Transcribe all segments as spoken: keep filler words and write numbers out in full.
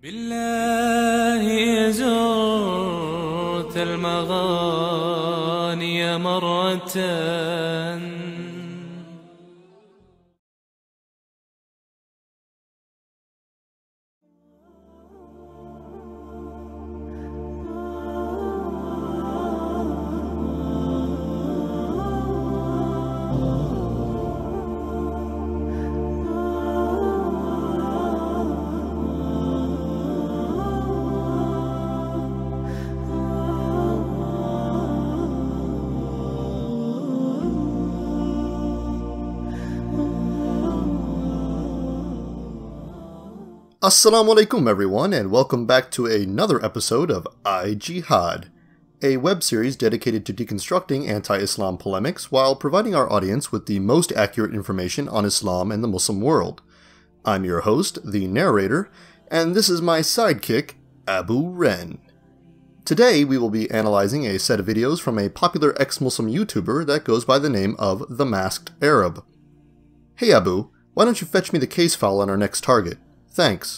بالله زرت المغاني مرة Assalamu alaikum everyone, and welcome back to another episode of iJihad, a web series dedicated to deconstructing anti-Islam polemics while providing our audience with the most accurate information on Islam and the Muslim world. I'm your host, the narrator, and this is my sidekick, Abu Ren. Today we will be analyzing a set of videos from a popular ex-Muslim YouTuber that goes by the name of The Masked Arab. Hey Abu, why don't you fetch me the case file on our next target? Thanks.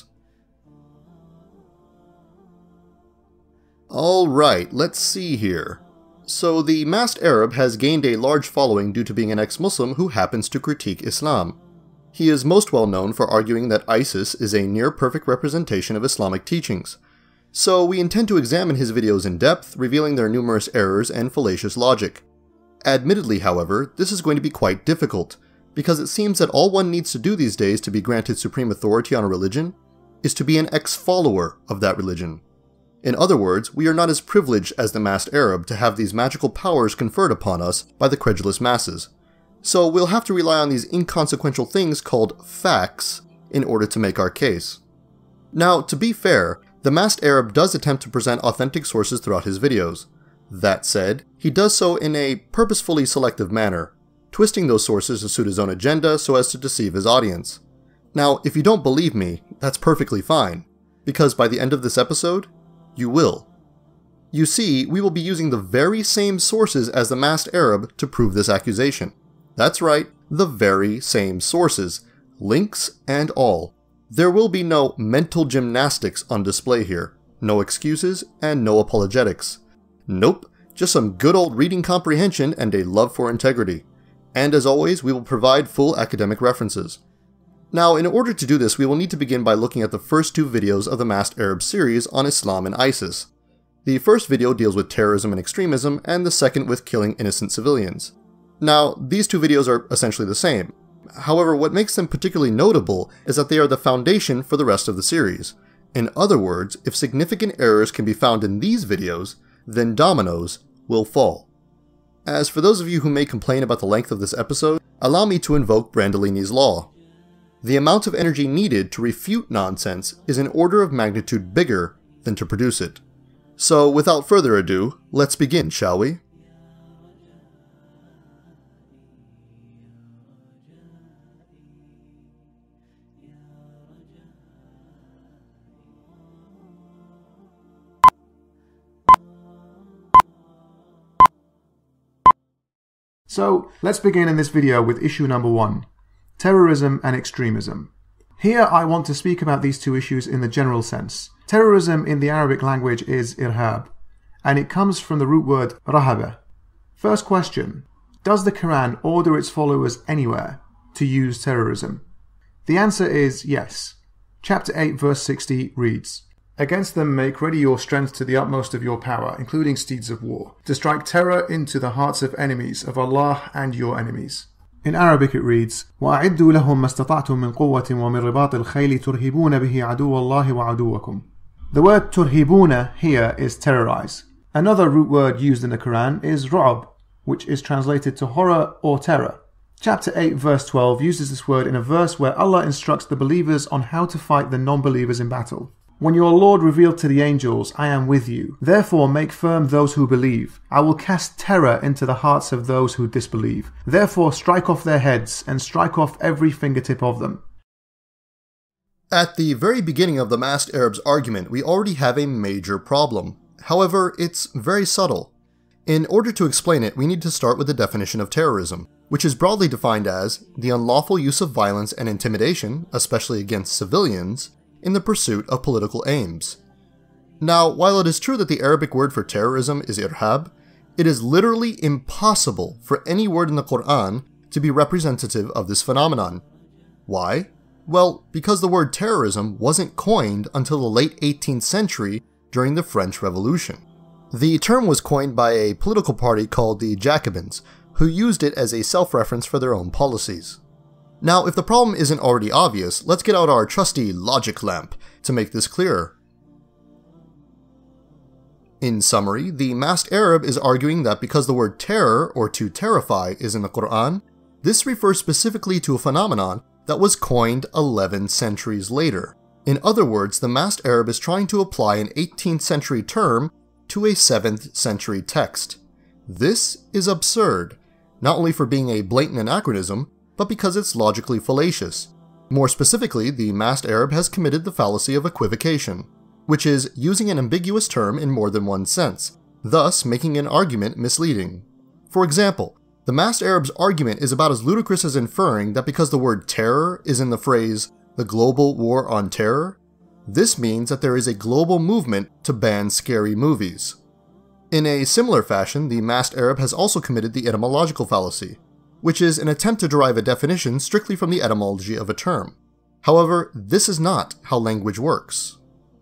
Alright, let's see here. So the Masked Arab has gained a large following due to being an ex-Muslim who happens to critique Islam. He is most well known for arguing that ISIS is a near-perfect representation of Islamic teachings. So we intend to examine his videos in depth, revealing their numerous errors and fallacious logic. Admittedly, however, this is going to be quite difficult, because it seems that all one needs to do these days to be granted supreme authority on a religion is to be an ex-follower of that religion. In other words, we are not as privileged as the Masked Arab to have these magical powers conferred upon us by the credulous masses. So we'll have to rely on these inconsequential things called facts in order to make our case. Now, to be fair, the Masked Arab does attempt to present authentic sources throughout his videos. That said, he does so in a purposefully selective manner, twisting those sources to suit his own agenda so as to deceive his audience. Now, if you don't believe me, that's perfectly fine, because by the end of this episode, you will. You see, we will be using the very same sources as the Masked Arab to prove this accusation. That's right, the very same sources, links and all. There will be no mental gymnastics on display here, no excuses and no apologetics. Nope, just some good old reading comprehension and a love for integrity. And as always, we will provide full academic references. Now, in order to do this, we will need to begin by looking at the first two videos of the Masked Arab series on Islam and ISIS. The first video deals with terrorism and extremism, and the second with killing innocent civilians. Now, these two videos are essentially the same. However, what makes them particularly notable is that they are the foundation for the rest of the series. In other words, if significant errors can be found in these videos, then dominoes will fall. As for those of you who may complain about the length of this episode, allow me to invoke Brandolini's law. The amount of energy needed to refute nonsense is an order of magnitude bigger than to produce it. So without further ado, let's begin, shall we? So, let's begin in this video with issue number one, terrorism and extremism. Here I want to speak about these two issues in the general sense. Terrorism in the Arabic language is irhab, and it comes from the root word rahaba. First question, does the Quran order its followers anywhere to use terrorism? The answer is yes. Chapter eight verse sixty reads, "Against them make ready your strength to the utmost of your power, including steeds of war, to strike terror into the hearts of enemies of Allah and your enemies." In Arabic it reads, وَأَعِدُّوا لَهُمْ مَا اسْتَطَعْتُم مِّن قُوَّةٍ وَمِن رِّبَاطِ الْخَيْلِ تُرْهِبُونَ بِهِ عَدُوَّ اللَّهِ وَعَدُوَّكُمْ. The word turhibuna here is terrorize. Another root word used in the Quran is ru'ab, which is translated to horror or terror. Chapter eight verse twelve uses this word in a verse where Allah instructs the believers on how to fight the non-believers in battle. When your Lord revealed to the angels, I am with you. Therefore make firm those who believe. I will cast terror into the hearts of those who disbelieve. Therefore strike off their heads and strike off every fingertip of them. At the very beginning of the Masked Arab's argument, we already have a major problem. However, it's very subtle. In order to explain it, we need to start with the definition of terrorism, which is broadly defined as the unlawful use of violence and intimidation, especially against civilians, in the pursuit of political aims. Now, while it is true that the Arabic word for terrorism is irhab, it is literally impossible for any word in the Quran to be representative of this phenomenon. Why? Well, because the word terrorism wasn't coined until the late eighteenth century during the French Revolution. The term was coined by a political party called the Jacobins, who used it as a self-reference for their own policies. Now, if the problem isn't already obvious, let's get out our trusty logic lamp to make this clearer. In summary, the masked Arab is arguing that because the word terror, or to terrify, is in the Quran, this refers specifically to a phenomenon that was coined eleven centuries later. In other words, the masked Arab is trying to apply an eighteenth century term to a seventh century text. This is absurd, not only for being a blatant anachronism, but because it's logically fallacious. More specifically, the masked Arab has committed the fallacy of equivocation, which is using an ambiguous term in more than one sense, thus making an argument misleading. For example, the masked Arab's argument is about as ludicrous as inferring that because the word terror is in the phrase, the global war on terror, this means that there is a global movement to ban scary movies. In a similar fashion, the masked Arab has also committed the etymological fallacy, which is an attempt to derive a definition strictly from the etymology of a term. However, this is not how language works.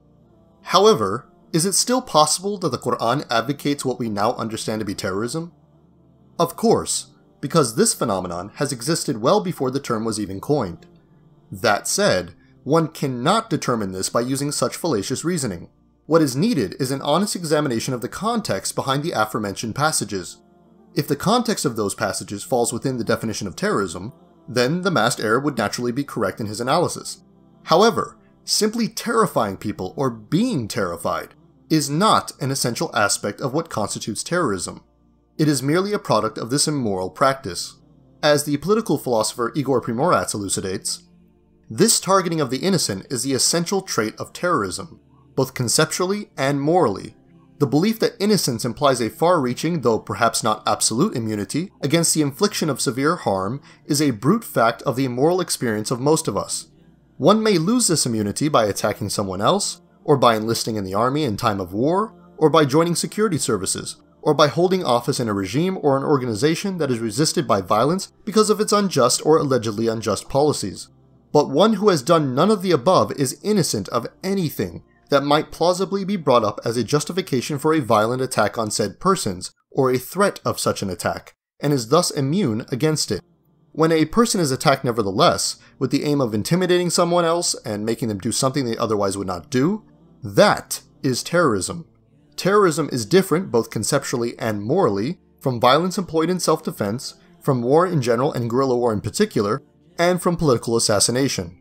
However, is it still possible that the Quran advocates what we now understand to be terrorism? Of course, because this phenomenon has existed well before the term was even coined. That said, one cannot determine this by using such fallacious reasoning. What is needed is an honest examination of the context behind the aforementioned passages. If the context of those passages falls within the definition of terrorism, then the masked Arab would naturally be correct in his analysis. However, simply terrifying people or being terrified is not an essential aspect of what constitutes terrorism. It is merely a product of this immoral practice. As the political philosopher Igor Primoratz elucidates, this targeting of the innocent is the essential trait of terrorism, both conceptually and morally. The belief that innocence implies a far-reaching, though perhaps not absolute immunity, against the infliction of severe harm is a brute fact of the immoral experience of most of us. One may lose this immunity by attacking someone else, or by enlisting in the army in time of war, or by joining security services, or by holding office in a regime or an organization that is resisted by violence because of its unjust or allegedly unjust policies. But one who has done none of the above is innocent of anything that might plausibly be brought up as a justification for a violent attack on said persons, or a threat of such an attack, and is thus immune against it. When a person is attacked nevertheless, with the aim of intimidating someone else and making them do something they otherwise would not do, that is terrorism. Terrorism is different, both conceptually and morally, from violence employed in self-defense, from war in general and guerrilla war in particular, and from political assassination.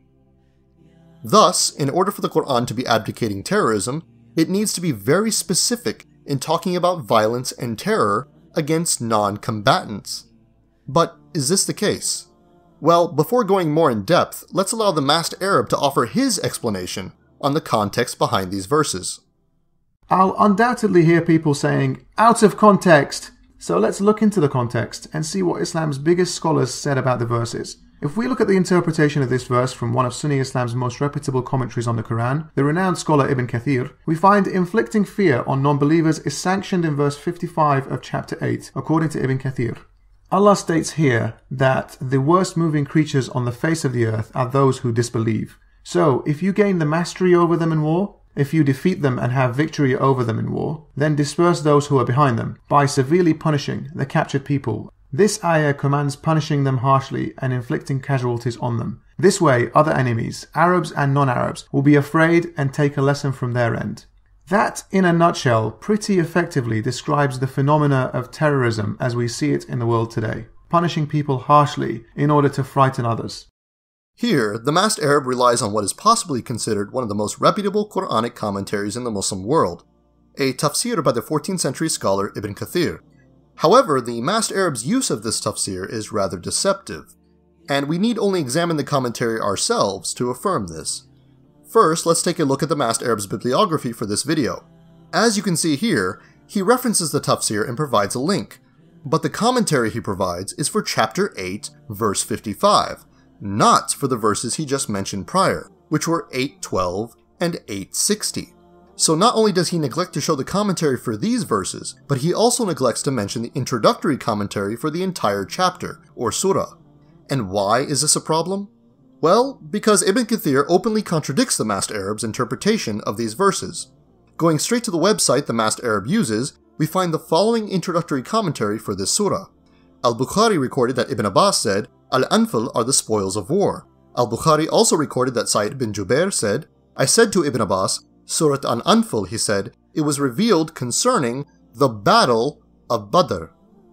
Thus, in order for the Quran to be abdicating terrorism, it needs to be very specific in talking about violence and terror against non-combatants. But is this the case? Well, before going more in depth, let's allow the masked Arab to offer his explanation on the context behind these verses. I'll undoubtedly hear people saying, out of context! So let's look into the context and see what Islam's biggest scholars said about the verses. If we look at the interpretation of this verse from one of Sunni Islam's most reputable commentaries on the Quran, the renowned scholar Ibn Kathir, we find inflicting fear on non-believers is sanctioned in verse fifty-five of chapter eight, according to Ibn Kathir. Allah states here that the worst moving creatures on the face of the earth are those who disbelieve. So, if you gain the mastery over them in war, if you defeat them and have victory over them in war, then disperse those who are behind them by severely punishing the captured people. This ayah commands punishing them harshly and inflicting casualties on them. This way, other enemies, Arabs and non-Arabs, will be afraid and take a lesson from their end. That, in a nutshell, pretty effectively describes the phenomena of terrorism as we see it in the world today, punishing people harshly in order to frighten others. Here, the masked Arab relies on what is possibly considered one of the most reputable Quranic commentaries in the Muslim world, a tafsir by the fourteenth century scholar Ibn Kathir. However, the masked Arab's use of this tafsir is rather deceptive, and we need only examine the commentary ourselves to affirm this. First, let's take a look at the masked Arab's bibliography for this video. As you can see here, he references the tafsir and provides a link, but the commentary he provides is for chapter eight, verse fifty-five, not for the verses he just mentioned prior, which were eight twelve and eight sixty. So not only does he neglect to show the commentary for these verses, but he also neglects to mention the introductory commentary for the entire chapter, or surah. And why is this a problem? Well, because Ibn Kathir openly contradicts the masked Arab's interpretation of these verses. Going straight to the website the masked Arab uses, we find the following introductory commentary for this surah. Al-Bukhari recorded that Ibn Abbas said, Al-Anfal are the spoils of war. Al-Bukhari also recorded that Sa'id bin Jubair said, I said to Ibn Abbas, Surat Al-Anfal, he said, it was revealed concerning the battle of Badr.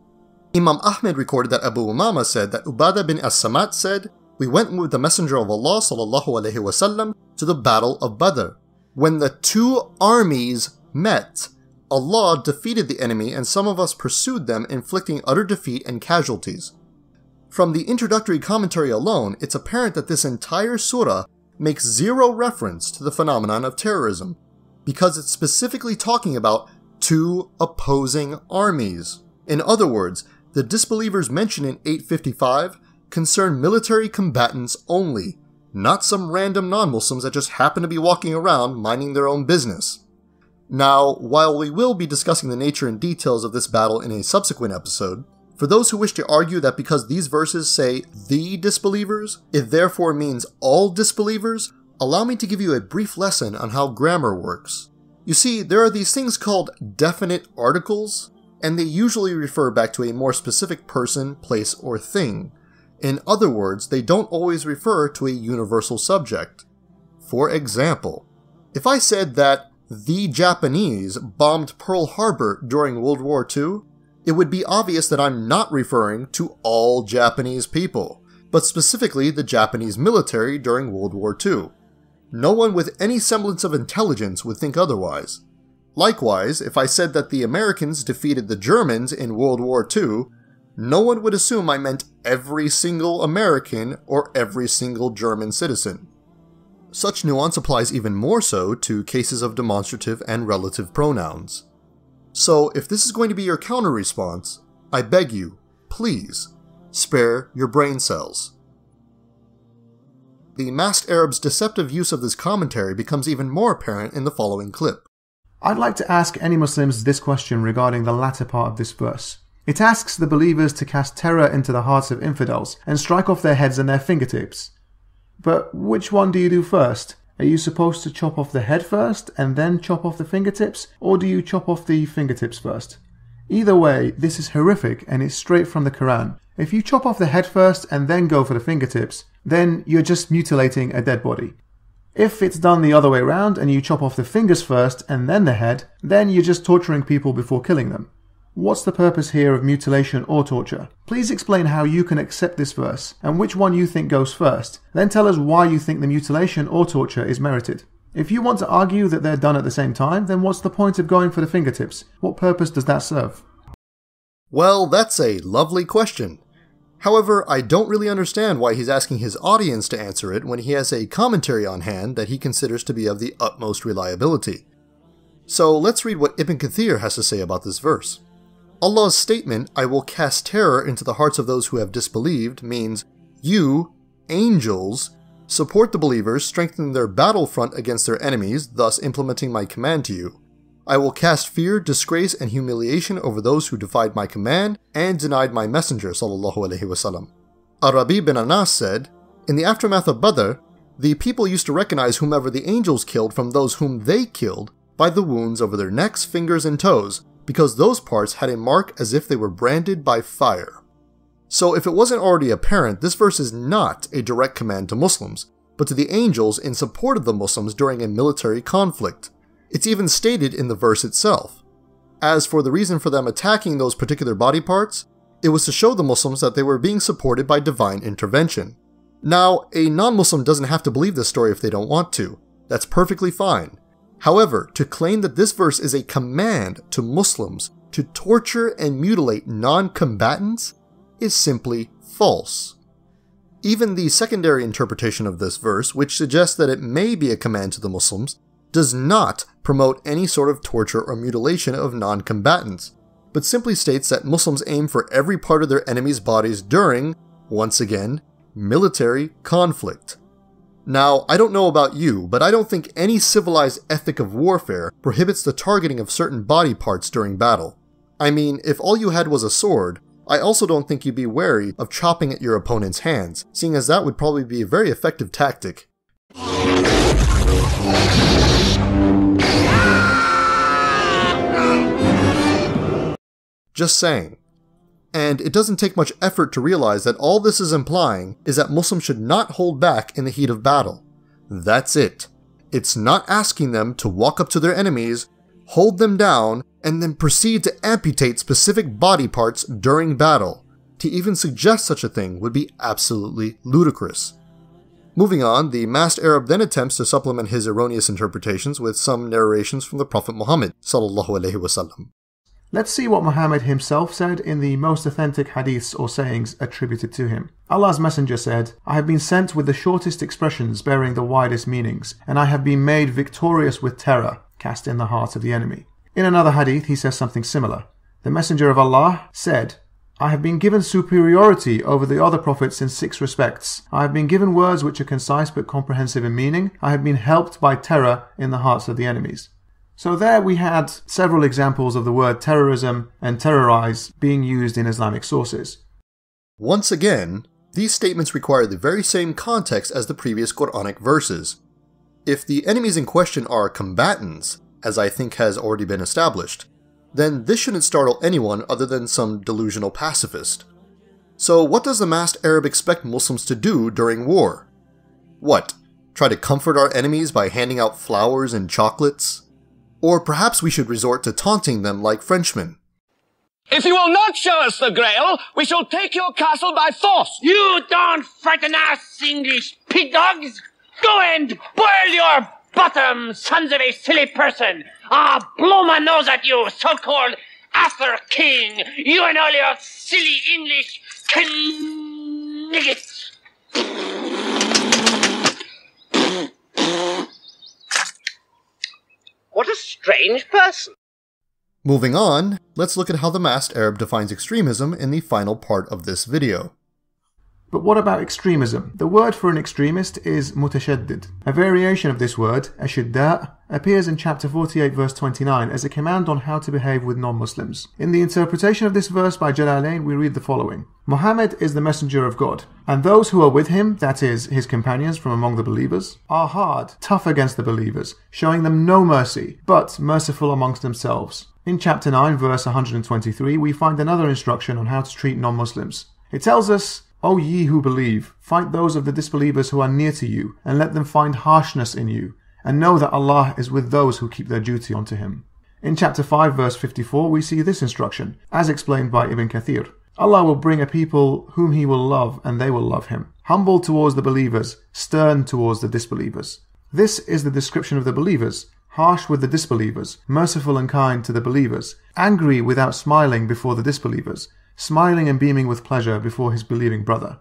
Imam Ahmed recorded that Abu Umama said that Ubadah bin As-Samat said, we went with the Messenger of Allah sallallahu alaihi wasallam to the battle of Badr. When the two armies met, Allah defeated the enemy and some of us pursued them, inflicting utter defeat and casualties. From the introductory commentary alone, it's apparent that this entire surah makes zero reference to the phenomenon of terrorism, because it's specifically talking about two opposing armies. In other words, the disbelievers mentioned in eight fifty-five concern military combatants only, not some random non-Muslims that just happen to be walking around minding their own business. Now, while we will be discussing the nature and details of this battle in a subsequent episode, for those who wish to argue that because these verses say the disbelievers, it therefore means all disbelievers, allow me to give you a brief lesson on how grammar works. You see, there are these things called definite articles, and they usually refer back to a more specific person, place, or thing. In other words, they don't always refer to a universal subject. For example, if I said that the Japanese bombed Pearl Harbor during World War Two, it would be obvious that I'm not referring to all Japanese people, but specifically the Japanese military during World War Two. No one with any semblance of intelligence would think otherwise. Likewise, if I said that the Americans defeated the Germans in World War Two, no one would assume I meant every single American or every single German citizen. Such nuance applies even more so to cases of demonstrative and relative pronouns. So, if this is going to be your counter-response, I beg you, please, spare your brain cells. The masked Arab's deceptive use of this commentary becomes even more apparent in the following clip. I'd like to ask any Muslims this question regarding the latter part of this verse. It asks the believers to cast terror into the hearts of infidels and strike off their heads and their fingertips. But which one do you do first? Are you supposed to chop off the head first and then chop off the fingertips, or do you chop off the fingertips first? Either way, this is horrific and it's straight from the Quran. If you chop off the head first and then go for the fingertips, then you're just mutilating a dead body. If it's done the other way around and you chop off the fingers first and then the head, then you're just torturing people before killing them. What's the purpose here of mutilation or torture? Please explain how you can accept this verse and which one you think goes first. Then tell us why you think the mutilation or torture is merited. If you want to argue that they're done at the same time, then what's the point of going for the fingertips? What purpose does that serve? Well, that's a lovely question. However, I don't really understand why he's asking his audience to answer it when he has a commentary on hand that he considers to be of the utmost reliability. So let's read what Ibn Kathir has to say about this verse. Allah's statement, I will cast terror into the hearts of those who have disbelieved, means you, angels, support the believers, strengthen their battlefront against their enemies, thus implementing my command to you. I will cast fear, disgrace, and humiliation over those who defied my command and denied my messenger sallallahu alaihi wasallam. Arabi bin Anas said, in the aftermath of Badr, the people used to recognize whomever the angels killed from those whom they killed by the wounds over their necks, fingers, and toes, because those parts had a mark as if they were branded by fire. So if it wasn't already apparent, this verse is not a direct command to Muslims, but to the angels in support of the Muslims during a military conflict. It's even stated in the verse itself. As for the reason for them attacking those particular body parts, it was to show the Muslims that they were being supported by divine intervention. Now, a non-Muslim doesn't have to believe this story if they don't want to. That's perfectly fine. However, to claim that this verse is a command to Muslims to torture and mutilate non-combatants is simply false. Even the secondary interpretation of this verse, which suggests that it may be a command to the Muslims, does not promote any sort of torture or mutilation of non-combatants, but simply states that Muslims aim for every part of their enemies' bodies during, once again, military conflict. Now, I don't know about you, but I don't think any civilized ethic of warfare prohibits the targeting of certain body parts during battle. I mean, if all you had was a sword, I also don't think you'd be wary of chopping at your opponent's hands, seeing as that would probably be a very effective tactic. Just saying. And it doesn't take much effort to realize that all this is implying is that Muslims should not hold back in the heat of battle. That's it. It's not asking them to walk up to their enemies, hold them down, and then proceed to amputate specific body parts during battle. To even suggest such a thing would be absolutely ludicrous. Moving on, the masked Arab then attempts to supplement his erroneous interpretations with some narrations from the Prophet Muhammad sallallahu alaihi wasallam. Let's see what Muhammad himself said in the most authentic hadiths or sayings attributed to him. Allah's Messenger said, "I have been sent with the shortest expressions bearing the widest meanings, and I have been made victorious with terror cast in the heart of the enemy." In another hadith, he says something similar. The Messenger of Allah said, "I have been given superiority over the other prophets in six respects. I have been given words which are concise but comprehensive in meaning. I have been helped by terror in the hearts of the enemies." So there we had several examples of the word terrorism and terrorize being used in Islamic sources. Once again, these statements require the very same context as the previous Quranic verses. If the enemies in question are combatants, as I think has already been established, then this shouldn't startle anyone other than some delusional pacifist. So what does the masked Arab expect Muslims to do during war? What, try to comfort our enemies by handing out flowers and chocolates? Or perhaps we should resort to taunting them like Frenchmen. "If you will not show us the Grail, we shall take your castle by force." "You don't frighten us, English pig dogs! Go and boil your bottom, sons of a silly person! I'll blow my nose at you, so-called Arthur King! You and all your silly English kniggets!" What a strange person. Moving on, let's look at how the masked Arab defines extremism in the final part of this video. But what about extremism? The word for an extremist is mutashaddid. A variation of this word, ashidda, appears in chapter forty-eight verse twenty-nine as a command on how to behave with non-Muslims. In the interpretation of this verse by Jalalain, we read the following. Muhammad is the messenger of God, and those who are with him, that is, his companions from among the believers, are hard, tough against the believers, showing them no mercy, but merciful amongst themselves. In chapter nine verse one hundred twenty-three, we find another instruction on how to treat non-Muslims. It tells us, "O ye who believe, fight those of the disbelievers who are near to you, and let them find harshness in you, and know that Allah is with those who keep their duty unto him." In chapter five verse fifty-four we see this instruction, as explained by Ibn Kathir. Allah will bring a people whom he will love, and they will love him. Humble towards the believers, stern towards the disbelievers. This is the description of the believers, harsh with the disbelievers, merciful and kind to the believers, angry without smiling before the disbelievers, smiling and beaming with pleasure before his believing brother.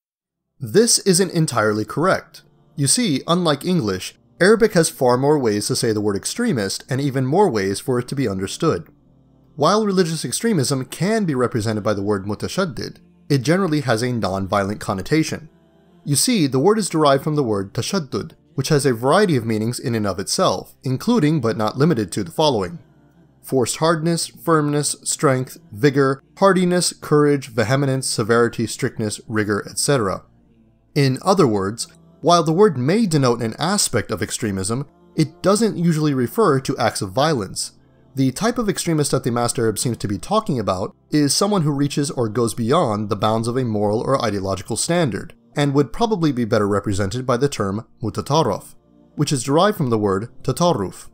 This isn't entirely correct. You see, unlike English, Arabic has far more ways to say the word extremist and even more ways for it to be understood. While religious extremism can be represented by the word mutashaddid, it generally has a non-violent connotation. You see, the word is derived from the word tashaddud, which has a variety of meanings in and of itself, including but not limited to the following: forced hardness, firmness, strength, vigor, hardiness, courage, vehemence, severity, strictness, rigor, et cetera. In other words, while the word may denote an aspect of extremism, it doesn't usually refer to acts of violence. The type of extremist that the masked Arab seems to be talking about is someone who reaches or goes beyond the bounds of a moral or ideological standard, and would probably be better represented by the term mutatarraf, which is derived from the word tatarruf.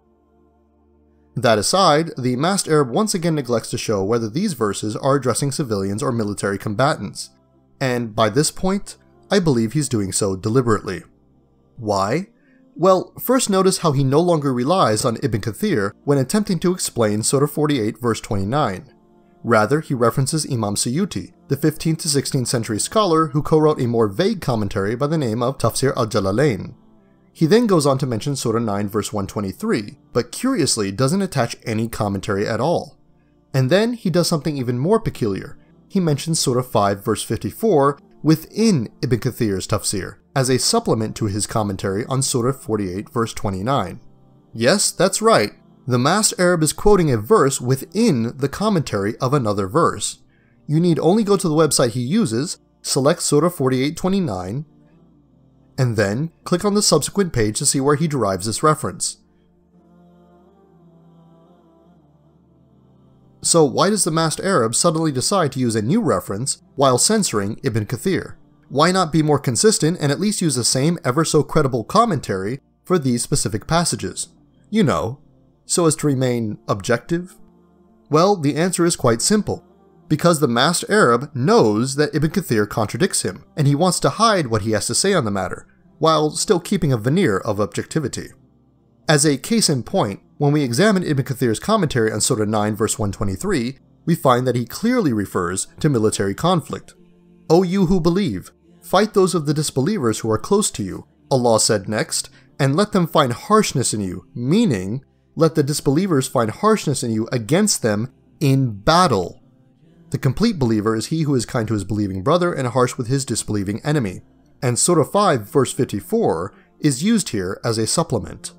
That aside, the masked Arab once again neglects to show whether these verses are addressing civilians or military combatants, and by this point, I believe he's doing so deliberately. Why? Well, first notice how he no longer relies on Ibn Kathir when attempting to explain Surah forty-eight verse twenty-nine. Rather, he references Imam Suyuti, the fifteenth to sixteenth century scholar who co-wrote a more vague commentary by the name of Tafsir al-Jalalain. He then goes on to mention Surah nine verse one twenty-three, but curiously doesn't attach any commentary at all. And then he does something even more peculiar. He mentions Surah five verse fifty-four within Ibn Kathir's tafsir, as a supplement to his commentary on Surah forty-eight verse twenty-nine. Yes, that's right. The masked Arab is quoting a verse within the commentary of another verse. You need only go to the website he uses, select Surah forty-eight twenty-nine, and then click on the subsequent page to see where he derives this reference. So why does the masked Arab suddenly decide to use a new reference while censoring Ibn Kathir? Why not be more consistent and at least use the same ever so credible commentary for these specific passages? You know, so as to remain objective? Well, the answer is quite simple. Because the masked Arab knows that Ibn Kathir contradicts him, and he wants to hide what he has to say on the matter, while still keeping a veneer of objectivity. As a case in point, when we examine Ibn Kathir's commentary on Surah nine verse one twenty-three, we find that he clearly refers to military conflict. O you who believe, fight those of the disbelievers who are close to you, Allah said next, and let them find harshness in you, meaning, let the disbelievers find harshness in you against them in battle. The complete believer is he who is kind to his believing brother and harsh with his disbelieving enemy. And Surah five verse fifty-four is used here as a supplement.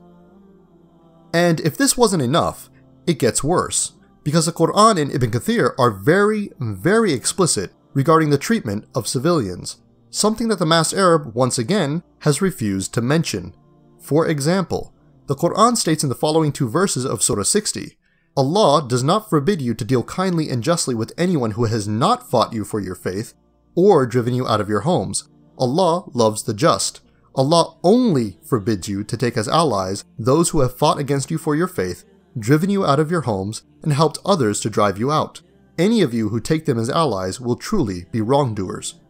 And if this wasn't enough, it gets worse, because the Quran and Ibn Kathir are very, very explicit regarding the treatment of civilians, something that the masked Arab once again has refused to mention. For example, the Quran states in the following two verses of Surah sixty, Allah does not forbid you to deal kindly and justly with anyone who has not fought you for your faith or driven you out of your homes. Allah loves the just. Allah only forbids you to take as allies those who have fought against you for your faith, driven you out of your homes, and helped others to drive you out. Any of you who take them as allies will truly be wrongdoers.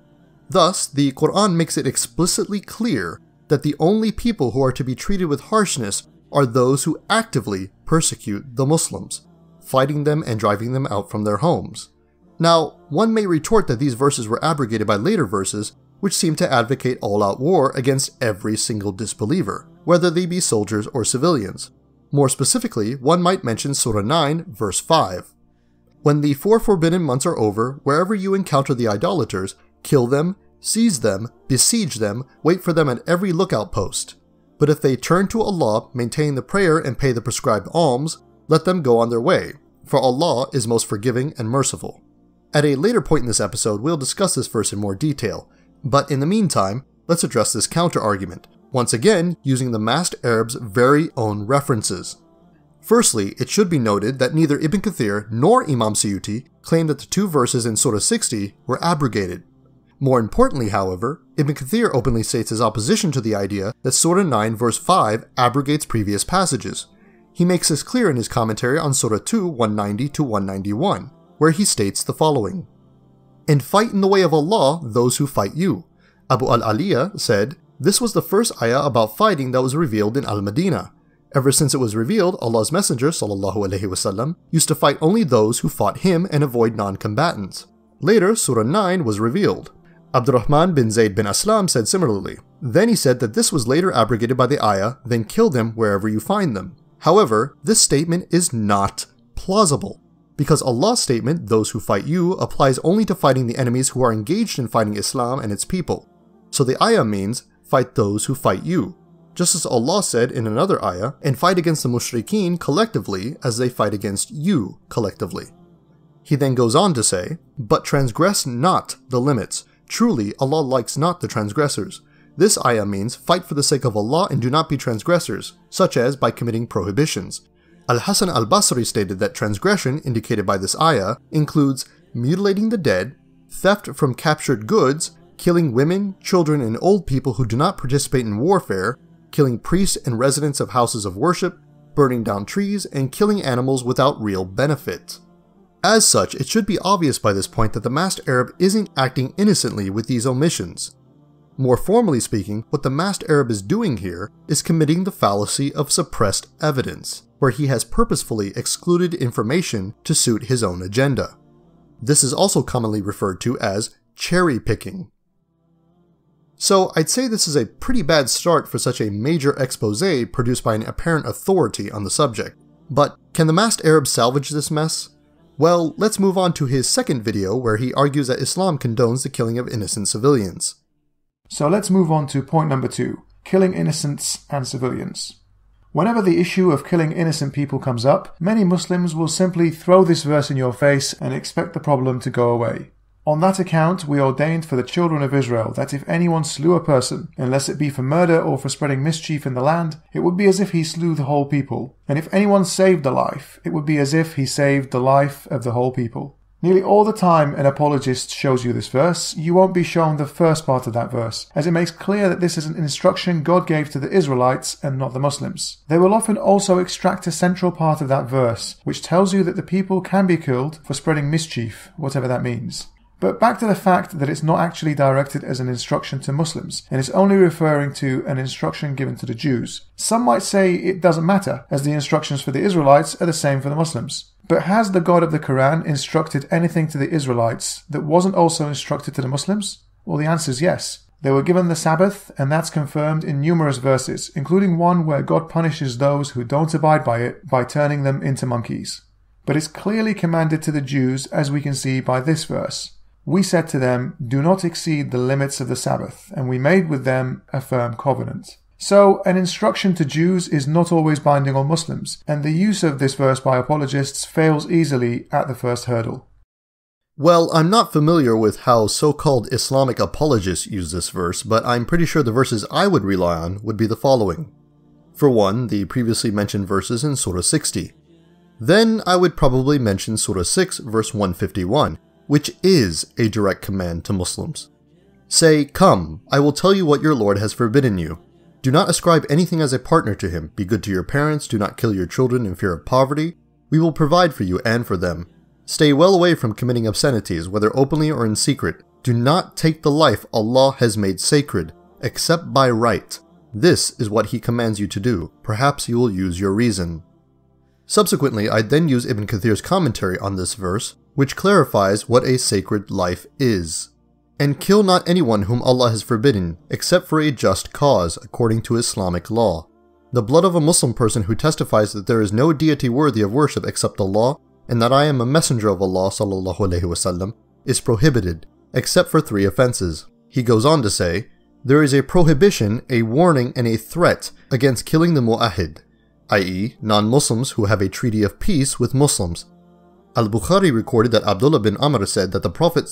Thus, the Quran makes it explicitly clear that the only people who are to be treated with harshness are those who actively persecute the Muslims, fighting them and driving them out from their homes. Now, one may retort that these verses were abrogated by later verses, which seem to advocate all-out war against every single disbeliever, whether they be soldiers or civilians. More specifically, one might mention Surah nine, verse five. When the four forbidden months are over, wherever you encounter the idolaters, kill them, seize them, besiege them, wait for them at every lookout post. But if they turn to Allah, maintain the prayer, and pay the prescribed alms, let them go on their way, for Allah is most forgiving and merciful. At a later point in this episode, we'll discuss this verse in more detail, but in the meantime, let's address this counter-argument, once again using the masked Arab's very own references. Firstly, it should be noted that neither Ibn Kathir nor Imam Suyuti claim that the two verses in Surah sixty were abrogated. More importantly, however, Ibn Kathir openly states his opposition to the idea that Surah nine verse five abrogates previous passages. He makes this clear in his commentary on Surah two, one ninety to one ninety-one, where he states the following. And fight in the way of Allah those who fight you. Abu al-Aliyah said, this was the first ayah about fighting that was revealed in Al-Madinah. Ever since it was revealed, Allah's Messenger sallallahu alaihi wasallam used to fight only those who fought him and avoid non-combatants. Later, Surah nine was revealed. Abdurrahman bin Zayd bin Aslam said similarly. Then he said that this was later abrogated by the ayah, then kill them wherever you find them. However, this statement is not plausible, because Allah's statement, those who fight you, applies only to fighting the enemies who are engaged in fighting Islam and its people. So the ayah means, fight those who fight you. Just as Allah said in another ayah, and fight against the mushrikeen collectively as they fight against you collectively. He then goes on to say, but transgress not the limits. Truly, Allah likes not the transgressors. This ayah means fight for the sake of Allah and do not be transgressors, such as by committing prohibitions. Al-Hasan al-Basri stated that transgression indicated by this ayah includes mutilating the dead, theft from captured goods, killing women, children, and old people who do not participate in warfare, killing priests and residents of houses of worship, burning down trees, and killing animals without real benefit. As such, it should be obvious by this point that the masked Arab isn't acting innocently with these omissions. More formally speaking, what the masked Arab is doing here is committing the fallacy of suppressed evidence, where he has purposefully excluded information to suit his own agenda. This is also commonly referred to as cherry-picking. So I'd say this is a pretty bad start for such a major exposé produced by an apparent authority on the subject. But can the masked Arab salvage this mess? Well, let's move on to his second video where he argues that Islam condones the killing of innocent civilians. So let's move on to point number two, killing innocents and civilians. Whenever the issue of killing innocent people comes up, many Muslims will simply throw this verse in your face and expect the problem to go away. On that account, we ordained for the children of Israel that if anyone slew a person, unless it be for murder or for spreading mischief in the land, it would be as if he slew the whole people. And if anyone saved a life, it would be as if he saved the life of the whole people. Nearly all the time an apologist shows you this verse, you won't be shown the first part of that verse, as it makes clear that this is an instruction God gave to the Israelites and not the Muslims. They will often also extract a central part of that verse, which tells you that the people can be killed for spreading mischief, whatever that means. But back to the fact that it's not actually directed as an instruction to Muslims, and it's only referring to an instruction given to the Jews. Some might say it doesn't matter, as the instructions for the Israelites are the same for the Muslims. But has the God of the Quran instructed anything to the Israelites that wasn't also instructed to the Muslims? Well, the answer is yes. They were given the Sabbath, and that's confirmed in numerous verses, including one where God punishes those who don't abide by it by turning them into monkeys. But it's clearly commanded to the Jews, as we can see by this verse. We said to them, do not exceed the limits of the Sabbath, and we made with them a firm covenant. So, an instruction to Jews is not always binding on Muslims, and the use of this verse by apologists fails easily at the first hurdle. Well, I'm not familiar with how so-called Islamic apologists use this verse, but I'm pretty sure the verses I would rely on would be the following. For one, the previously mentioned verses in Surah sixty. Then I would probably mention Surah six, verse one fifty-one, which is a direct command to Muslims. Say, come, I will tell you what your Lord has forbidden you. Do not ascribe anything as a partner to him. Be good to your parents. Do not kill your children in fear of poverty. We will provide for you and for them. Stay well away from committing obscenities, whether openly or in secret. Do not take the life Allah has made sacred, except by right. This is what he commands you to do. Perhaps you will use your reason. Subsequently, I then use Ibn Kathir's commentary on this verse, which clarifies what a sacred life is. And kill not anyone whom Allah has forbidden, except for a just cause, according to Islamic law. The blood of a Muslim person who testifies that there is no deity worthy of worship except Allah, and that I am a messenger of Allah sallallahu alaihi wasallam, is prohibited, except for three offenses. He goes on to say, there is a prohibition, a warning, and a threat against killing the mu'ahid, that is, non-Muslims who have a treaty of peace with Muslims. Al-Bukhari recorded that Abdullah bin Amr said that the Prophet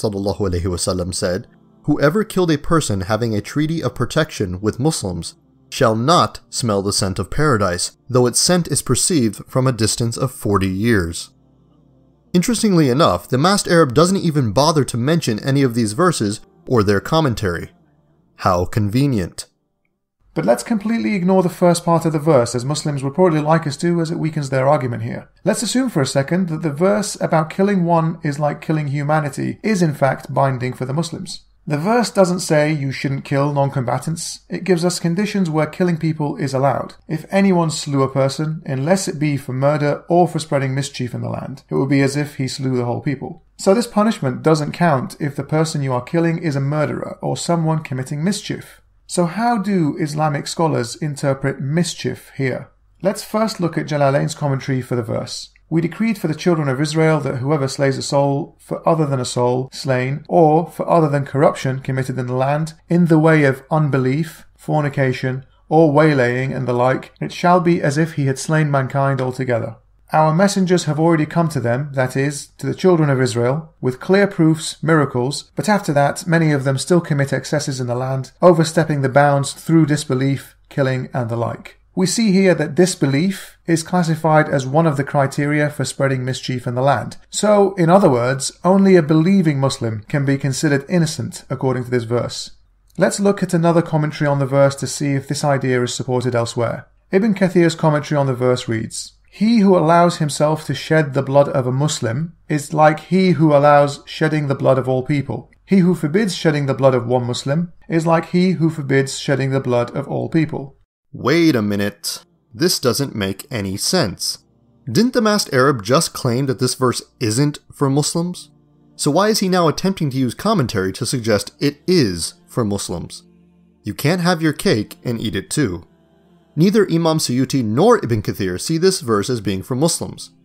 ﷺ said, whoever killed a person having a treaty of protection with Muslims shall not smell the scent of paradise, though its scent is perceived from a distance of forty years. Interestingly enough, the masked Arab doesn't even bother to mention any of these verses or their commentary. How convenient. But let's completely ignore the first part of the verse, as Muslims would probably like us to, as it weakens their argument here. Let's assume for a second that the verse about killing one is like killing humanity is in fact binding for the Muslims. The verse doesn't say you shouldn't kill non-combatants. It gives us conditions where killing people is allowed. If anyone slew a person, unless it be for murder or for spreading mischief in the land, it would be as if he slew the whole people. So this punishment doesn't count if the person you are killing is a murderer or someone committing mischief. So how do Islamic scholars interpret mischief here? Let's first look at Jalalain's commentary for the verse. We decreed for the children of Israel that whoever slays a soul for other than a soul slain, or for other than corruption committed in the land, in the way of unbelief, fornication, or waylaying and the like, it shall be as if he had slain mankind altogether. Our messengers have already come to them, that is, to the children of Israel, with clear proofs, miracles, but after that many of them still commit excesses in the land, overstepping the bounds through disbelief, killing, and the like. We see here that disbelief is classified as one of the criteria for spreading mischief in the land. So, in other words, only a believing Muslim can be considered innocent according to this verse. Let's look at another commentary on the verse to see if this idea is supported elsewhere. Ibn Kathir's commentary on the verse reads, he who allows himself to shed the blood of a Muslim is like he who allows shedding the blood of all people. He who forbids shedding the blood of one Muslim is like he who forbids shedding the blood of all people. Wait a minute. This doesn't make any sense. Didn't the masked Arab just claim that this verse isn't for Muslims? So why is he now attempting to use commentary to suggest it is for Muslims? You can't have your cake and eat it too. Neither Imam Suyuti nor Ibn Kathir see this verse as being for Muslims.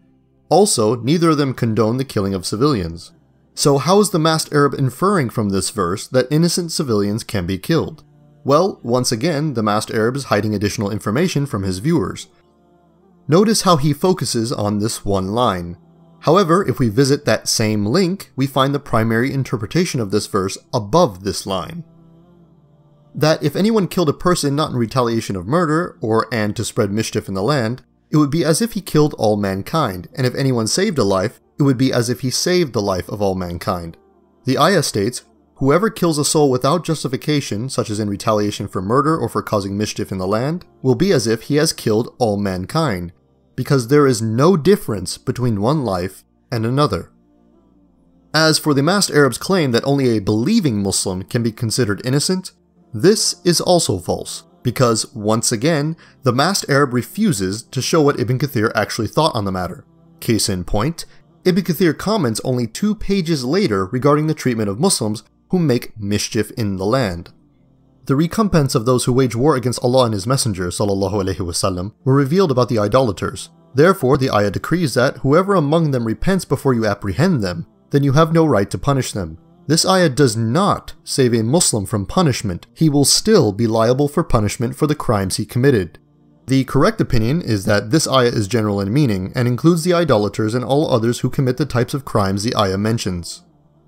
Also, neither of them condone the killing of civilians. So how is the masked Arab inferring from this verse that innocent civilians can be killed? Well, once again, the masked Arab is hiding additional information from his viewers. Notice how he focuses on this one line. However, if we visit that same link, we find the primary interpretation of this verse above this line. That if anyone killed a person not in retaliation of murder, or and to spread mischief in the land, it would be as if he killed all mankind, and if anyone saved a life, it would be as if he saved the life of all mankind. The ayah states, whoever kills a soul without justification, such as in retaliation for murder or for causing mischief in the land, will be as if he has killed all mankind, because there is no difference between one life and another. As for the masked Arab's claim that only a believing Muslim can be considered innocent, this is also false, because, once again, the masked Arab refuses to show what Ibn Kathir actually thought on the matter. Case in point, Ibn Kathir comments only two pages later regarding the treatment of Muslims who make mischief in the land. The recompense of those who wage war against Allah and His Messenger sallallahu alaihi wasallam were revealed about the idolaters. Therefore, the ayah decrees that whoever among them repents before you apprehend them, then you have no right to punish them. This ayah does not save a Muslim from punishment. He will still be liable for punishment for the crimes he committed. The correct opinion is that this ayah is general in meaning and includes the idolaters and all others who commit the types of crimes the ayah mentions.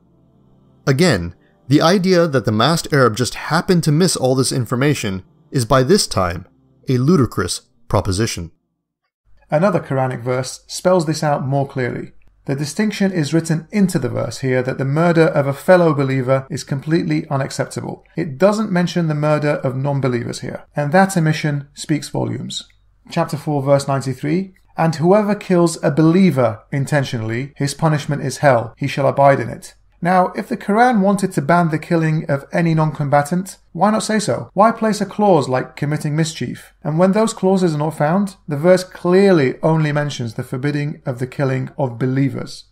Again, the idea that the masked Arab just happened to miss all this information is by this time a ludicrous proposition. Another Quranic verse spells this out more clearly. The distinction is written into the verse here that the murder of a fellow believer is completely unacceptable. It doesn't mention the murder of non-believers here, and that omission speaks volumes. Chapter four, verse ninety-three, and whoever kills a believer intentionally, his punishment is hell, he shall abide in it. Now, if the Quran wanted to ban the killing of any non-combatant, why not say so? Why place a clause like committing mischief? And when those clauses are not found, the verse clearly only mentions the forbidding of the killing of believers.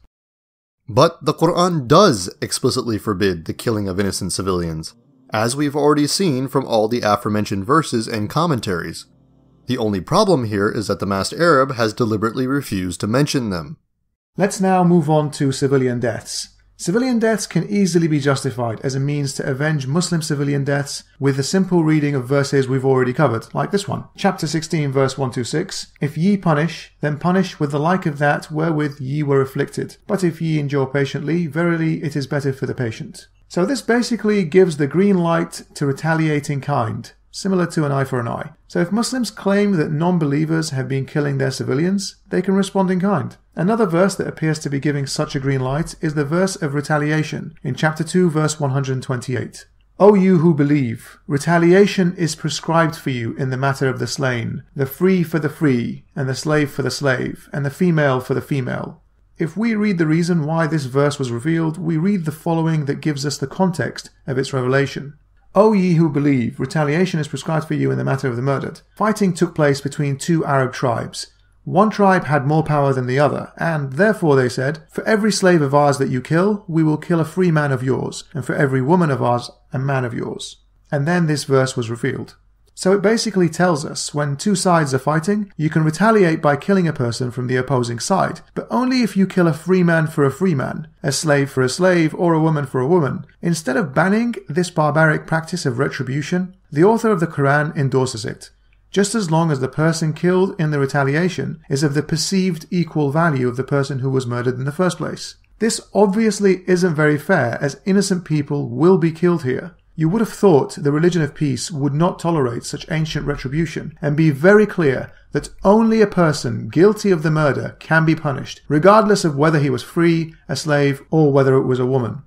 But the Quran does explicitly forbid the killing of innocent civilians, as we've already seen from all the aforementioned verses and commentaries. The only problem here is that the masked Arab has deliberately refused to mention them. Let's now move on to civilian deaths. Civilian deaths can easily be justified as a means to avenge Muslim civilian deaths with the simple reading of verses we've already covered, like this one. Chapter sixteen, verse one to six. If ye punish, then punish with the like of that wherewith ye were afflicted. But if ye endure patiently, verily it is better for the patient. So this basically gives the green light to retaliate in kind, similar to an eye for an eye. So if Muslims claim that non-believers have been killing their civilians, they can respond in kind. Another verse that appears to be giving such a green light is the verse of retaliation in chapter two, verse one hundred twenty-eight. O you who believe, retaliation is prescribed for you in the matter of the slain, the free for the free, and the slave for the slave, and the female for the female. If we read the reason why this verse was revealed, we read the following that gives us the context of its revelation. O ye who believe, retaliation is prescribed for you in the matter of the murdered. Fighting took place between two Arab tribes. One tribe had more power than the other, and therefore they said, for every slave of ours that you kill, we will kill a free man of yours, and for every woman of ours, a man of yours. And then this verse was revealed. So it basically tells us, when two sides are fighting, you can retaliate by killing a person from the opposing side, but only if you kill a free man for a free man, a slave for a slave, or a woman for a woman. Instead of banning this barbaric practice of retribution, the author of the Quran endorses it, just as long as the person killed in the retaliation is of the perceived equal value of the person who was murdered in the first place. This obviously isn't very fair, as innocent people will be killed here. You would have thought the religion of peace would not tolerate such ancient retribution and be very clear that only a person guilty of the murder can be punished, regardless of whether he was free, a slave, or whether it was a woman.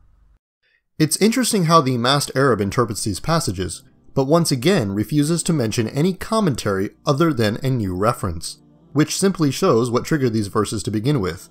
It's interesting how the masked Arab interprets these passages, but once again refuses to mention any commentary other than a new reference, which simply shows what triggered these verses to begin with.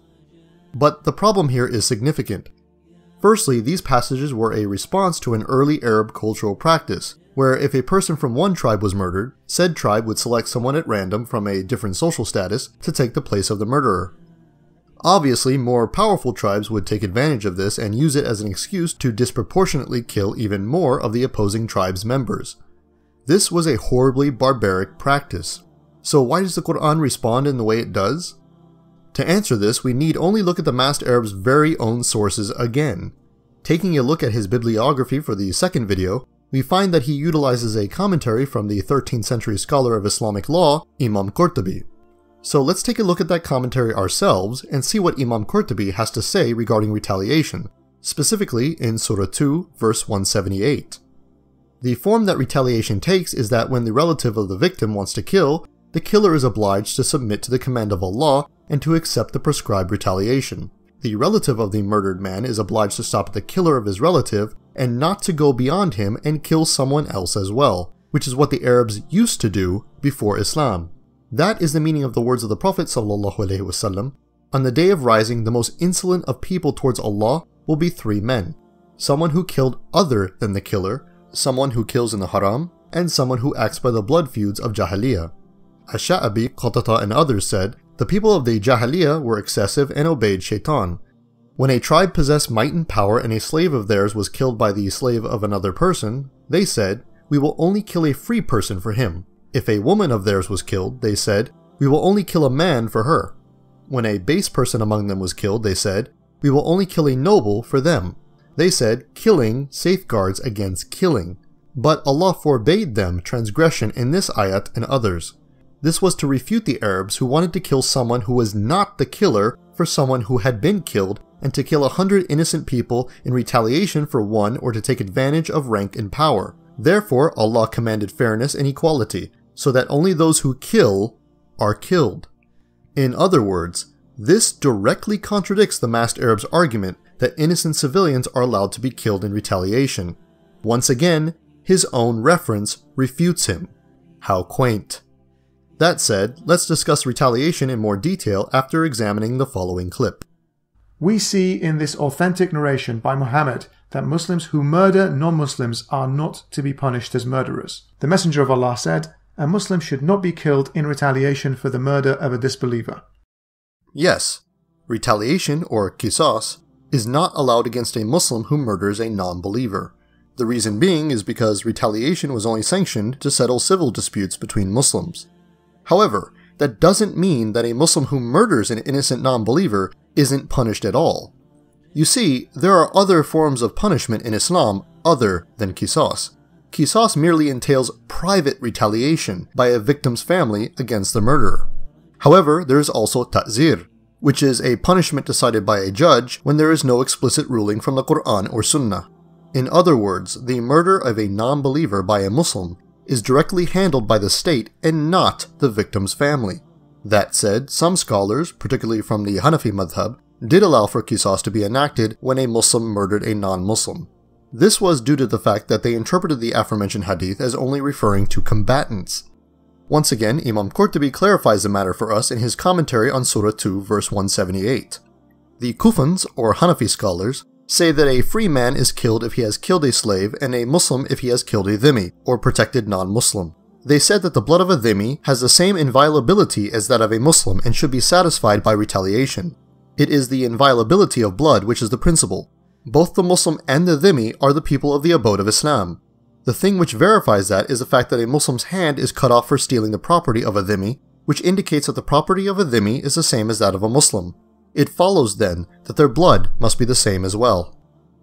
But the problem here is significant. Firstly, these passages were a response to an early Arab cultural practice, where if a person from one tribe was murdered, said tribe would select someone at random from a different social status to take the place of the murderer. Obviously, more powerful tribes would take advantage of this and use it as an excuse to disproportionately kill even more of the opposing tribe's members. This was a horribly barbaric practice. So why does the Quran respond in the way it does? To answer this, we need only look at the masked Arab's very own sources again. Taking a look at his bibliography for the second video, we find that he utilizes a commentary from the thirteenth century scholar of Islamic law, Imam Qurtubi. So let's take a look at that commentary ourselves and see what Imam Qurtubi has to say regarding retaliation, specifically in Surah two, verse one seventy-eight. The form that retaliation takes is that when the relative of the victim wants to kill, the killer is obliged to submit to the command of Allah and to accept the prescribed retaliation. The relative of the murdered man is obliged to stop the killer of his relative and not to go beyond him and kill someone else as well, which is what the Arabs used to do before Islam. That is the meaning of the words of the Prophet ﷺ. On the day of rising, the most insolent of people towards Allah will be three men: someone who killed other than the killer, someone who kills in the haram, and someone who acts by the blood feuds of Jahiliyyah. Ash-Sha'abi, Qatata, and others said, the people of the Jahiliyyah were excessive and obeyed Shaitan. When a tribe possessed might and power and a slave of theirs was killed by the slave of another person, they said, we will only kill a free person for him. If a woman of theirs was killed, they said, we will only kill a man for her. When a base person among them was killed, they said, we will only kill a noble for them. They said, killing safeguards against killing. But Allah forbade them transgression in this ayat and others. This was to refute the Arabs who wanted to kill someone who was not the killer for someone who had been killed, and to kill a hundred innocent people in retaliation for one, or to take advantage of rank and power. Therefore, Allah commanded fairness and equality, so that only those who kill are killed. In other words, this directly contradicts the masked Arab's argument that innocent civilians are allowed to be killed in retaliation. Once again, his own reference refutes him. How quaint. That said, let's discuss retaliation in more detail after examining the following clip. We see in this authentic narration by Muhammad that Muslims who murder non-Muslims are not to be punished as murderers. The Messenger of Allah said, a Muslim should not be killed in retaliation for the murder of a disbeliever. Yes, retaliation, or qisas, is not allowed against a Muslim who murders a non-believer. The reason being is because retaliation was only sanctioned to settle civil disputes between Muslims. However, that doesn't mean that a Muslim who murders an innocent non-believer isn't punished at all. You see, there are other forms of punishment in Islam other than qisas. Qisas merely entails private retaliation by a victim's family against the murderer. However, there is also ta'zir, which is a punishment decided by a judge when there is no explicit ruling from the Quran or Sunnah. In other words, the murder of a non-believer by a Muslim is directly handled by the state and not the victim's family. That said, some scholars, particularly from the Hanafi madhab, did allow for qisas to be enacted when a Muslim murdered a non-Muslim. This was due to the fact that they interpreted the aforementioned hadith as only referring to combatants. Once again, Imam Qurtubi clarifies the matter for us in his commentary on Surah two, verse one seventy-eight. The Kufans, or Hanafi scholars, say that a free man is killed if he has killed a slave and a Muslim if he has killed a dhimmi, or protected non-Muslim. They said that the blood of a dhimmi has the same inviolability as that of a Muslim and should be satisfied by retaliation. It is the inviolability of blood which is the principle. Both the Muslim and the dhimmi are the people of the abode of Islam. The thing which verifies that is the fact that a Muslim's hand is cut off for stealing the property of a dhimmi, which indicates that the property of a dhimmi is the same as that of a Muslim. It follows, then, that their blood must be the same as well.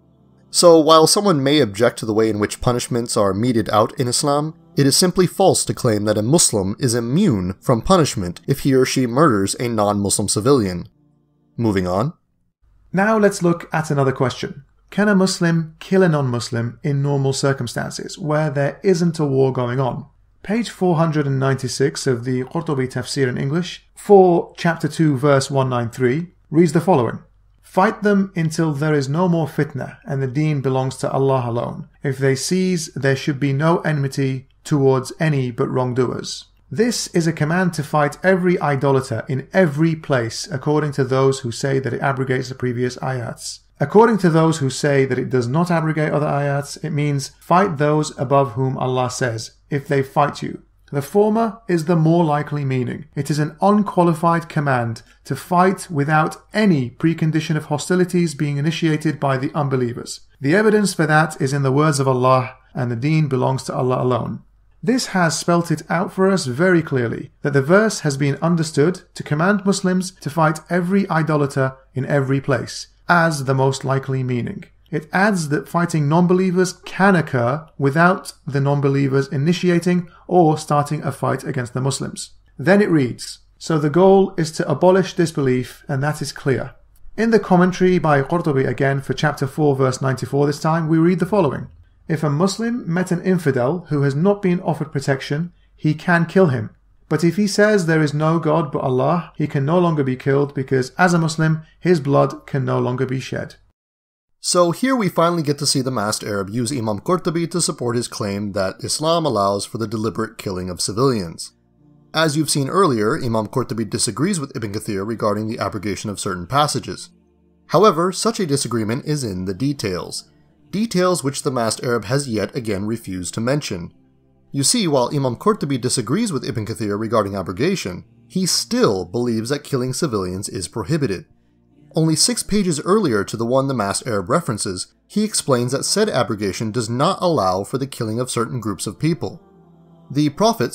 So, while someone may object to the way in which punishments are meted out in Islam, it is simply false to claim that a Muslim is immune from punishment if he or she murders a non-Muslim civilian. Moving on. Now let's look at another question. Can a Muslim kill a non-Muslim in normal circumstances, where there isn't a war going on? Page four hundred ninety-six of the Qurtubi Tafsir in English, for chapter two, verse one ninety-three, reads the following. Fight them until there is no more fitna, and the deen belongs to Allah alone. If they cease, there should be no enmity towards any but wrongdoers. This is a command to fight every idolater in every place, according to those who say that it abrogates the previous ayats. According to those who say that it does not abrogate other ayats, it means fight those above whom Allah says, if they fight you. The former is the more likely meaning. It is an unqualified command to fight without any precondition of hostilities being initiated by the unbelievers. The evidence for that is in the words of Allah, and the deen belongs to Allah alone. This has spelt it out for us very clearly, that the verse has been understood to command Muslims to fight every idolater in every place, as the most likely meaning. It adds that fighting non-believers can occur without the non-believers initiating or starting a fight against the Muslims. Then it reads, so the goal is to abolish disbelief, and that is clear. In the commentary by Qurtubi again for chapter four verse ninety-four this time, we read the following. If a Muslim met an infidel who has not been offered protection, he can kill him. But if he says there is no God but Allah, he can no longer be killed because as a Muslim, his blood can no longer be shed. So here we finally get to see the masked Arab use Imam Qurtubi to support his claim that Islam allows for the deliberate killing of civilians. As you've seen earlier, Imam Qurtubi disagrees with Ibn Kathir regarding the abrogation of certain passages. However, such a disagreement is in the details. Details which the masked Arab has yet again refused to mention. You see, while Imam Qurtubi disagrees with Ibn Kathir regarding abrogation, he still believes that killing civilians is prohibited. Only six pages earlier to the one the masked Arab references, he explains that said abrogation does not allow for the killing of certain groups of people. The Prophet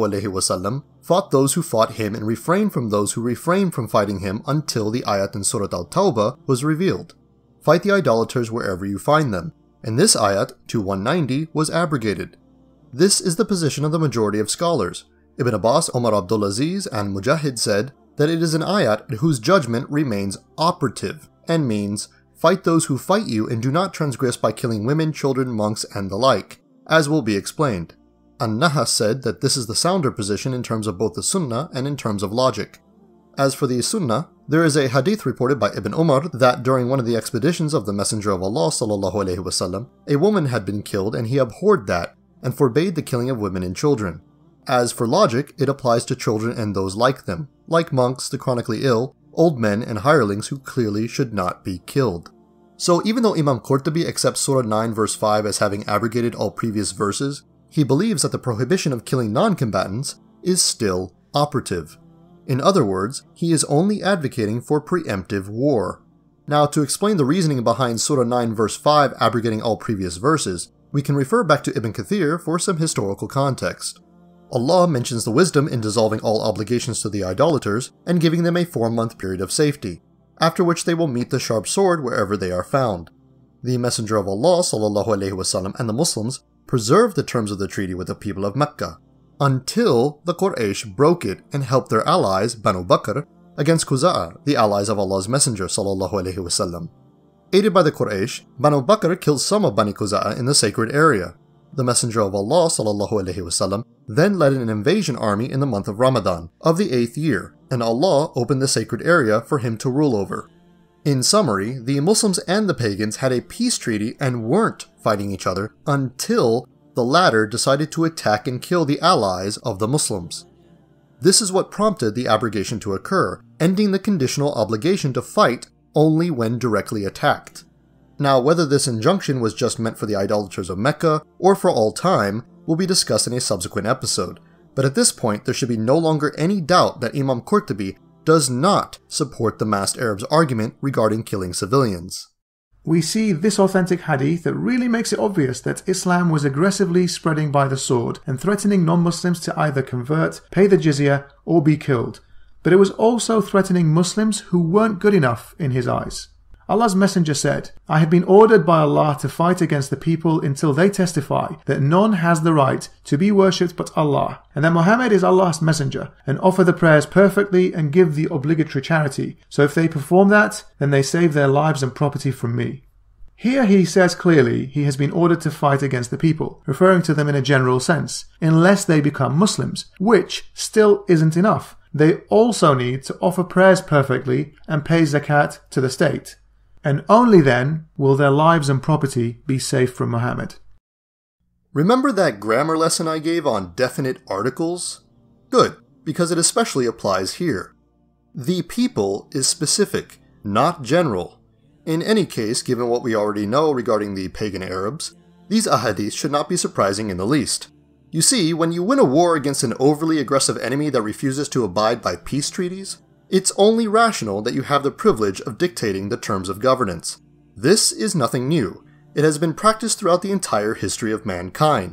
ﷺ fought those who fought him and refrained from those who refrained from fighting him until the ayat in Surah Al-Tawbah was revealed. Fight the idolaters wherever you find them, and this ayat, to one ninety, was abrogated. This is the position of the majority of scholars. Ibn Abbas, Omar Abdulaziz, and Mujahid said that it is an ayat whose judgment remains operative, and means, fight those who fight you and do not transgress by killing women, children, monks, and the like, as will be explained. An-Nahas said that this is the sounder position in terms of both the Sunnah and in terms of logic. As for the Sunnah, there is a hadith reported by Ibn Umar that during one of the expeditions of the Messenger of Allah ﷺ, a woman had been killed and he abhorred that, and forbade the killing of women and children. As for logic, it applies to children and those like them, like monks, the chronically ill, old men, and hirelings who clearly should not be killed. So even though Imam Qurtubi accepts Surah nine verse five as having abrogated all previous verses, he believes that the prohibition of killing non-combatants is still operative. In other words, he is only advocating for preemptive war. Now, to explain the reasoning behind Surah nine verse five abrogating all previous verses, we can refer back to Ibn Kathir for some historical context. Allah mentions the wisdom in dissolving all obligations to the idolaters and giving them a four-month period of safety, after which they will meet the sharp sword wherever they are found. The Messenger of Allah ﷺ and the Muslims preserved the terms of the treaty with the people of Mecca, until the Quraysh broke it and helped their allies, Banu Bakr, against Quza'a, the allies of Allah's Messenger ﷺ. Aided by the Quraysh, Banu Bakr killed some of Bani Quza'a in the sacred area. The Messenger of Allah ﷺ then led an invasion army in the month of Ramadan, of the eighth year, and Allah opened the sacred area for him to rule over. In summary, the Muslims and the pagans had a peace treaty and weren't fighting each other until the latter decided to attack and kill the allies of the Muslims. This is what prompted the abrogation to occur, ending the conditional obligation to fight only when directly attacked. Now, whether this injunction was just meant for the idolaters of Mecca or for all time will be discussed in a subsequent episode, but at this point there should be no longer any doubt that Imam Qurtubi does not support the masked Arab's argument regarding killing civilians. We see this authentic hadith that really makes it obvious that Islam was aggressively spreading by the sword and threatening non-Muslims to either convert, pay the jizya, or be killed. But it was also threatening Muslims who weren't good enough in his eyes. Allah's Messenger said, I have been ordered by Allah to fight against the people until they testify that none has the right to be worshipped but Allah, and that Muhammad is Allah's Messenger, and offer the prayers perfectly and give the obligatory charity. So if they perform that, then they save their lives and property from me. Here he says clearly he has been ordered to fight against the people, referring to them in a general sense, unless they become Muslims, which still isn't enough. They also need to offer prayers perfectly and pay zakat to the state. And only then will their lives and property be safe from Muhammad. Remember that grammar lesson I gave on definite articles? Good, because it especially applies here. The people is specific, not general. In any case, given what we already know regarding the pagan Arabs, these ahadith should not be surprising in the least. You see, when you win a war against an overly aggressive enemy that refuses to abide by peace treaties, it's only rational that you have the privilege of dictating the terms of governance. This is nothing new. It has been practiced throughout the entire history of mankind.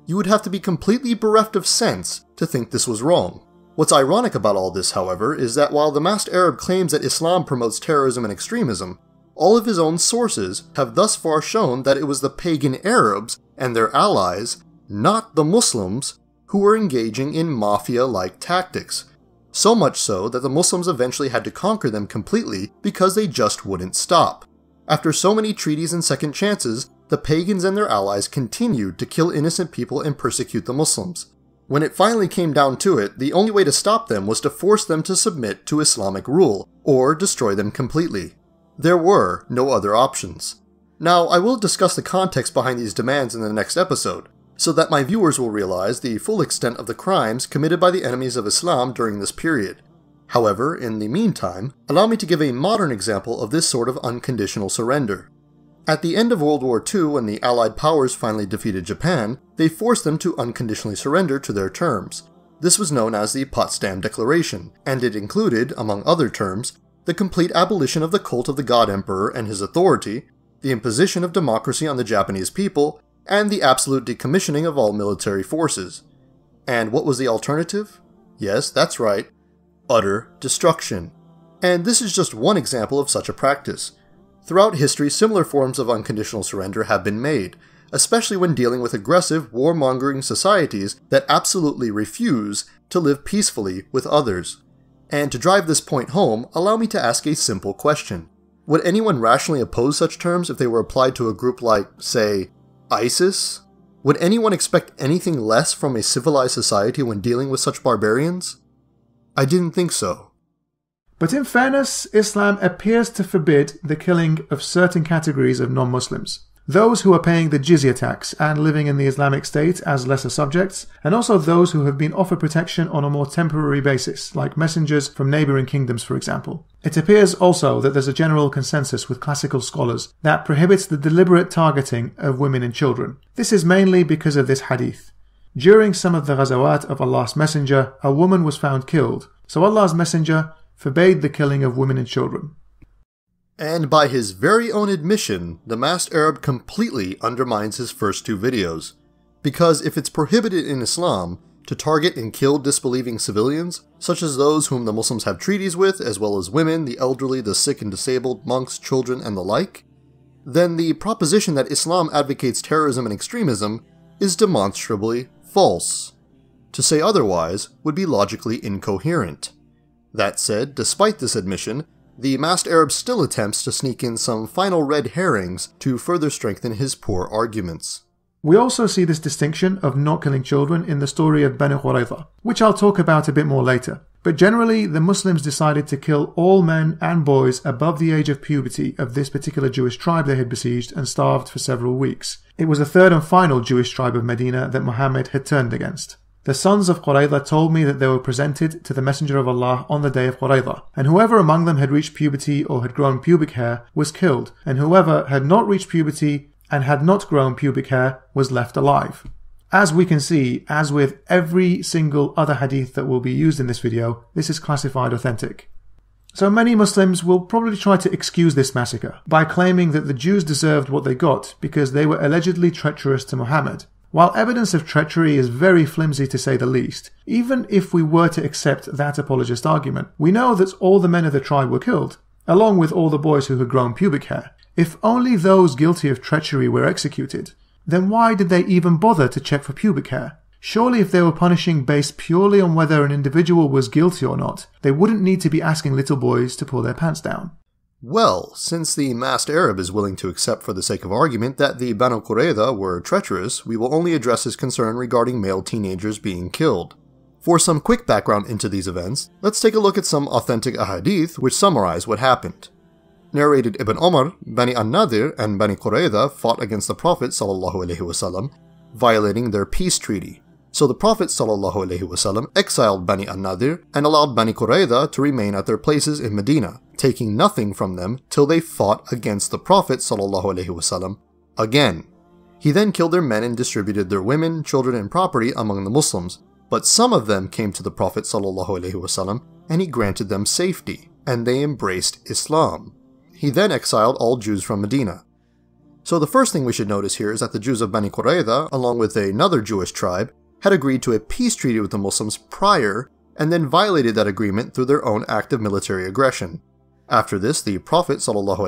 You would have to be completely bereft of sense to think this was wrong. What's ironic about all this, however, is that while the masked Arab claims that Islam promotes terrorism and extremism, all of his own sources have thus far shown that it was the pagan Arabs and their allies, not the Muslims, who were engaging in mafia-like tactics. So much so that the Muslims eventually had to conquer them completely because they just wouldn't stop. After so many treaties and second chances, the pagans and their allies continued to kill innocent people and persecute the Muslims. When it finally came down to it, the only way to stop them was to force them to submit to Islamic rule, or destroy them completely. There were no other options. Now, I will discuss the context behind these demands in the next episode, so that my viewers will realize the full extent of the crimes committed by the enemies of Islam during this period. However, in the meantime, allow me to give a modern example of this sort of unconditional surrender. At the end of World War Two, when the Allied powers finally defeated Japan, they forced them to unconditionally surrender to their terms. This was known as the Potsdam Declaration, and it included, among other terms, the complete abolition of the cult of the God Emperor and his authority, the imposition of democracy on the Japanese people, and the absolute decommissioning of all military forces. And what was the alternative? Yes, that's right, utter destruction. And this is just one example of such a practice. Throughout history, similar forms of unconditional surrender have been made, especially when dealing with aggressive, warmongering societies that absolutely refuse to live peacefully with others. And to drive this point home, allow me to ask a simple question. Would anyone rationally oppose such terms if they were applied to a group like, say, ISIS? Would anyone expect anything less from a civilized society when dealing with such barbarians? I didn't think so. But in fairness, Islam appears to forbid the killing of certain categories of non-Muslims. Those who are paying the jizya tax and living in the Islamic State as lesser subjects, and also those who have been offered protection on a more temporary basis, like messengers from neighbouring kingdoms, for example. It appears also that there's a general consensus with classical scholars that prohibits the deliberate targeting of women and children. This is mainly because of this hadith. During some of the ghazawat of Allah's Messenger, a woman was found killed, so Allah's Messenger forbade the killing of women and children. And by his very own admission, the masked Arab completely undermines his first two videos. Because if it's prohibited in Islam to target and kill disbelieving civilians, such as those whom the Muslims have treaties with, as well as women, the elderly, the sick and disabled, monks, children, and the like, then the proposition that Islam advocates terrorism and extremism is demonstrably false. To say otherwise would be logically incoherent. That said, despite this admission, the masked Arab still attempts to sneak in some final red herrings to further strengthen his poor arguments. We also see this distinction of not killing children in the story of Bani Qurayza, which I'll talk about a bit more later. But generally, the Muslims decided to kill all men and boys above the age of puberty of this particular Jewish tribe they had besieged and starved for several weeks. It was the third and final Jewish tribe of Medina that Muhammad had turned against. The sons of Qurayza told me that they were presented to the Messenger of Allah on the day of Qurayza, and whoever among them had reached puberty or had grown pubic hair was killed, and whoever had not reached puberty and had not grown pubic hair was left alive. As we can see, as with every single other hadith that will be used in this video, this is classified authentic. So many Muslims will probably try to excuse this massacre by claiming that the Jews deserved what they got because they were allegedly treacherous to Muhammad. While evidence of treachery is very flimsy to say the least, even if we were to accept that apologist argument, we know that all the men of the tribe were killed, along with all the boys who had grown pubic hair. If only those guilty of treachery were executed, then why did they even bother to check for pubic hair? Surely if they were punishing based purely on whether an individual was guilty or not, they wouldn't need to be asking little boys to pull their pants down. Well, since the masked Arab is willing to accept for the sake of argument that the Banu Qurayza were treacherous, we will only address his concern regarding male teenagers being killed. For some quick background into these events, let's take a look at some authentic ahadith which summarize what happened. Narrated Ibn Omar, Bani an-Nadir and Bani Qurayza fought against the Prophet ﷺ, violating their peace treaty. So the Prophet ﷺ exiled Bani an-Nadir and allowed Bani Qurayza to remain at their places in Medina, taking nothing from them till they fought against the Prophet ﷺ again. He then killed their men and distributed their women, children, and property among the Muslims, but some of them came to the Prophet ﷺ and he granted them safety, and they embraced Islam. He then exiled all Jews from Medina. So the first thing we should notice here is that the Jews of Bani Qurayza, along with another Jewish tribe, had agreed to a peace treaty with the Muslims prior, and then violated that agreement through their own act of military aggression. After this, the Prophet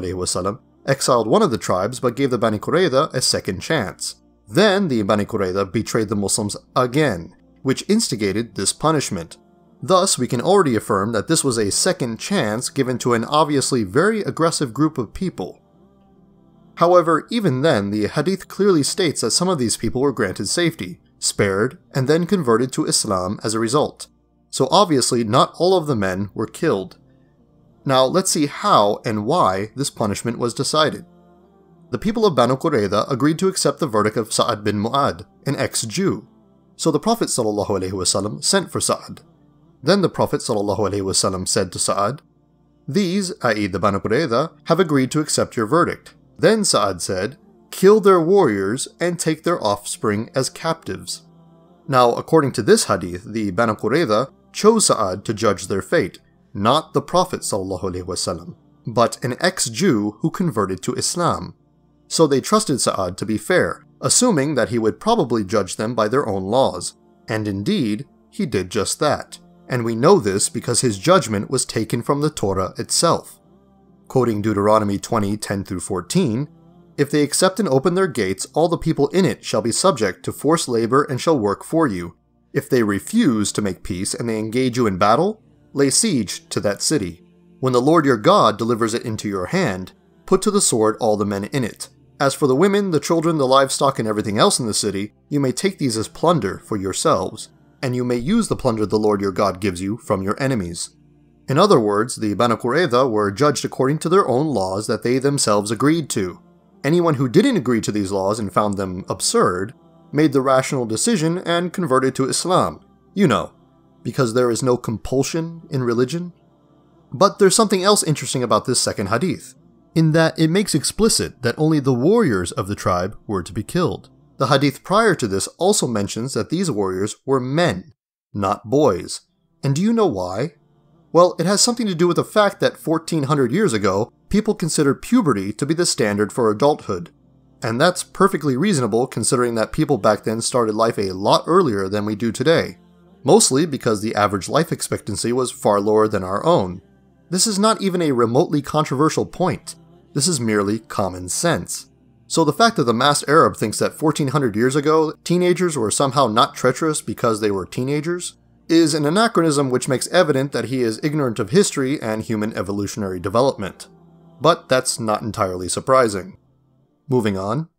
ﷺ exiled one of the tribes but gave the Bani Qurayza a second chance. Then the Bani Qurayza betrayed the Muslims again, which instigated this punishment. Thus, we can already affirm that this was a second chance given to an obviously very aggressive group of people. However, even then, the hadith clearly states that some of these people were granted safety, spared, and then converted to Islam as a result. So obviously, not all of the men were killed. Now, let's see how and why this punishment was decided. The people of Banu Qurayza agreed to accept the verdict of Sa'ad bin Mu'ad, an ex-Jew. So the Prophet ﷺ sent for Sa'ad. Then the Prophet ﷺ said to Sa'ad, "These, that is the Banu Qurayza, have agreed to accept your verdict." Then Sa'ad said, "Kill their warriors and take their offspring as captives." Now, according to this hadith, the Banu Qurayza chose Sa'ad to judge their fate, not the Prophet ﷺ, but an ex-Jew who converted to Islam. So they trusted Sa'ad to be fair, assuming that he would probably judge them by their own laws. And indeed, he did just that. And we know this because his judgment was taken from the Torah itself. Quoting Deuteronomy twenty, ten through fourteen, "If they accept and open their gates, all the people in it shall be subject to forced labor and shall work for you. If they refuse to make peace and they engage you in battle, lay siege to that city. When the Lord your God delivers it into your hand, put to the sword all the men in it. As for the women, the children, the livestock, and everything else in the city, you may take these as plunder for yourselves, and you may use the plunder the Lord your God gives you from your enemies." In other words, the Banu Qurayza were judged according to their own laws that they themselves agreed to. Anyone who didn't agree to these laws and found them absurd made the rational decision and converted to Islam. You know, because there is no compulsion in religion. But there's something else interesting about this second hadith, in that it makes explicit that only the warriors of the tribe were to be killed. The hadith prior to this also mentions that these warriors were men, not boys. And do you know why? Well, it has something to do with the fact that fourteen hundred years ago, people considered puberty to be the standard for adulthood. And that's perfectly reasonable considering that people back then started life a lot earlier than we do today. Mostly because the average life expectancy was far lower than our own. This is not even a remotely controversial point. This is merely common sense. So the fact that the masked Arab thinks that fourteen hundred years ago, teenagers were somehow not treacherous because they were teenagers, is an anachronism which makes evident that he is ignorant of history and human evolutionary development. But that's not entirely surprising. Moving on.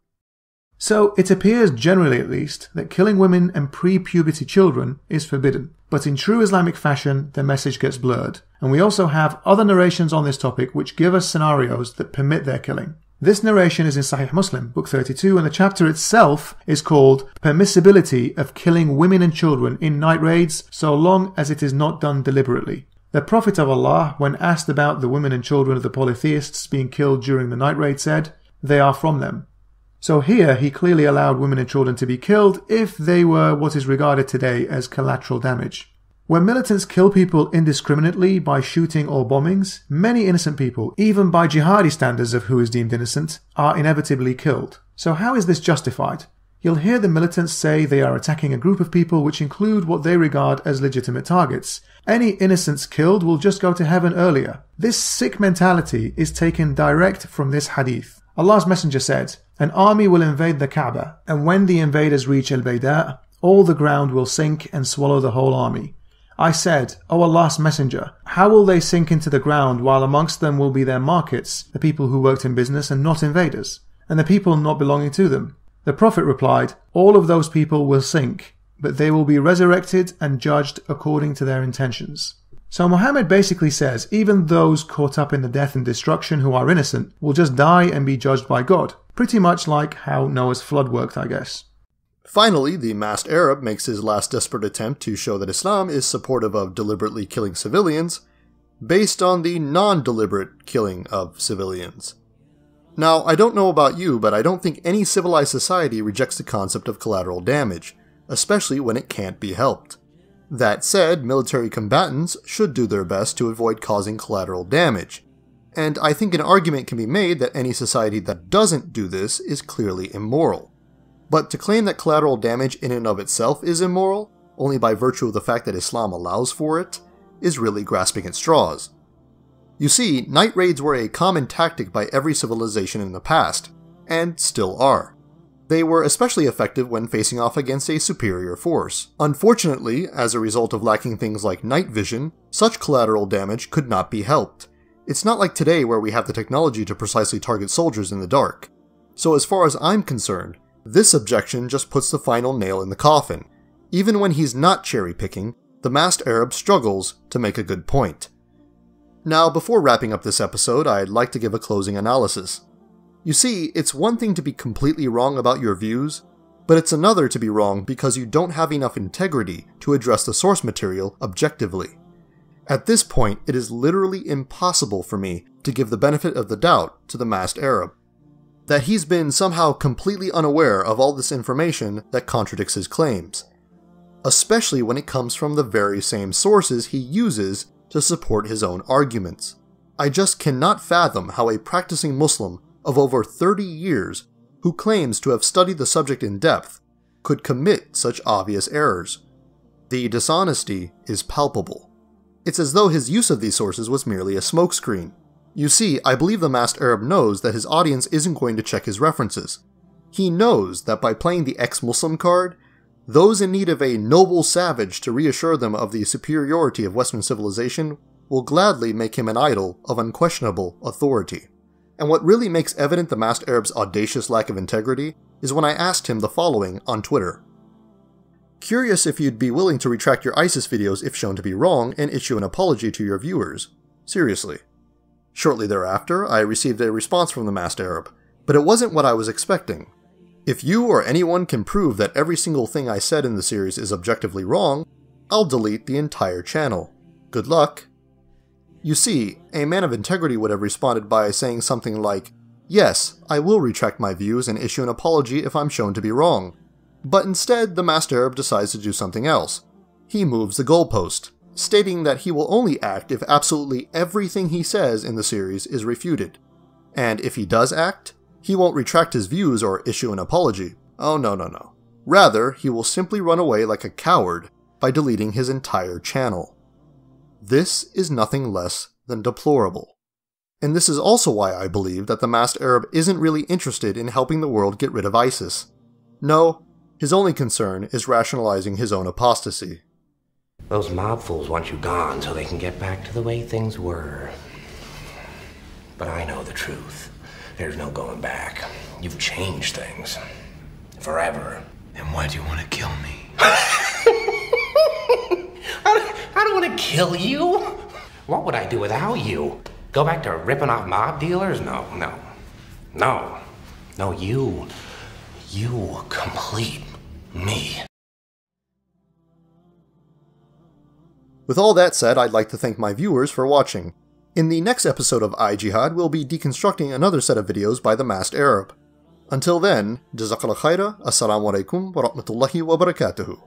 So, it appears generally at least that killing women and pre-puberty children is forbidden. But in true Islamic fashion, the message gets blurred. And we also have other narrations on this topic which give us scenarios that permit their killing. This narration is in Sahih Muslim, book thirty-two, and the chapter itself is called Permissibility of Killing Women and Children in Night Raids so long as it is not done deliberately. The Prophet of Allah, when asked about the women and children of the polytheists being killed during the night raid, said, "They are from them." So here he clearly allowed women and children to be killed if they were what is regarded today as collateral damage. When militants kill people indiscriminately by shooting or bombings, many innocent people, even by jihadi standards of who is deemed innocent, are inevitably killed. So how is this justified? You'll hear the militants say they are attacking a group of people which include what they regard as legitimate targets. Any innocents killed will just go to heaven earlier. This sick mentality is taken direct from this hadith. Allah's Messenger said, "An army will invade the Kaaba, and when the invaders reach Al-Bayda, all the ground will sink and swallow the whole army." I said, "O Allah's Messenger, how will they sink into the ground while amongst them will be their markets, the people who worked in business and not invaders, and the people not belonging to them?" The Prophet replied, "All of those people will sink, but they will be resurrected and judged according to their intentions." So Muhammad basically says even those caught up in the death and destruction who are innocent will just die and be judged by God. Pretty much like how Noah's flood worked, I guess. Finally, the masked Arab makes his last desperate attempt to show that Islam is supportive of deliberately killing civilians, based on the non-deliberate killing of civilians. Now, I don't know about you, but I don't think any civilized society rejects the concept of collateral damage, especially when it can't be helped. That said, military combatants should do their best to avoid causing collateral damage, and I think an argument can be made that any society that doesn't do this is clearly immoral. But to claim that collateral damage in and of itself is immoral, only by virtue of the fact that Islam allows for it, is really grasping at straws. You see, night raids were a common tactic by every civilization in the past, and still are. They were especially effective when facing off against a superior force. Unfortunately, as a result of lacking things like night vision, such collateral damage could not be helped. It's not like today where we have the technology to precisely target soldiers in the dark. So as far as I'm concerned, this objection just puts the final nail in the coffin. Even when he's not cherry-picking, the masked Arab struggles to make a good point. Now, before wrapping up this episode, I'd like to give a closing analysis. You see, it's one thing to be completely wrong about your views, but it's another to be wrong because you don't have enough integrity to address the source material objectively. At this point, it is literally impossible for me to give the benefit of the doubt to the masked Arab. That he's been somehow completely unaware of all this information that contradicts his claims, especially when it comes from the very same sources he uses to support his own arguments. I just cannot fathom how a practicing Muslim of over thirty years, who claims to have studied the subject in depth, could commit such obvious errors. The dishonesty is palpable. It's as though his use of these sources was merely a smokescreen. You see, I believe the masked Arab knows that his audience isn't going to check his references. He knows that by playing the ex-Muslim card, those in need of a noble savage to reassure them of the superiority of Western civilization will gladly make him an idol of unquestionable authority. And what really makes evident the masked Arab's audacious lack of integrity is when I asked him the following on Twitter. Curious if you'd be willing to retract your ISIS videos if shown to be wrong and issue an apology to your viewers. Seriously. Shortly thereafter, I received a response from the masked Arab, but it wasn't what I was expecting. If you or anyone can prove that every single thing I said in the series is objectively wrong, I'll delete the entire channel. Good luck. You see, a man of integrity would have responded by saying something like, "Yes, I will retract my views and issue an apology if I'm shown to be wrong." But instead, the masked Arab decides to do something else. He moves the goalpost, stating that he will only act if absolutely everything he says in the series is refuted. And if he does act, he won't retract his views or issue an apology. Oh no no no. Rather, he will simply run away like a coward by deleting his entire channel. This is nothing less than deplorable. And this is also why I believe that the masked Arab isn't really interested in helping the world get rid of ISIS. No, his only concern is rationalizing his own apostasy. Those mob fools want you gone so they can get back to the way things were. But I know the truth. There's no going back. You've changed things. Forever. And why do you want to kill me? I, I don't want to kill you. What would I do without you? Go back to ripping off mob dealers? No, no. No. No, you. You complete me. With all that said, I'd like to thank my viewers for watching. In the next episode of iJihad, we'll be deconstructing another set of videos by the masked Arab. Until then, Jazakallah khaira, Assalamu alaikum wa rahmatullahi wa barakatuhu.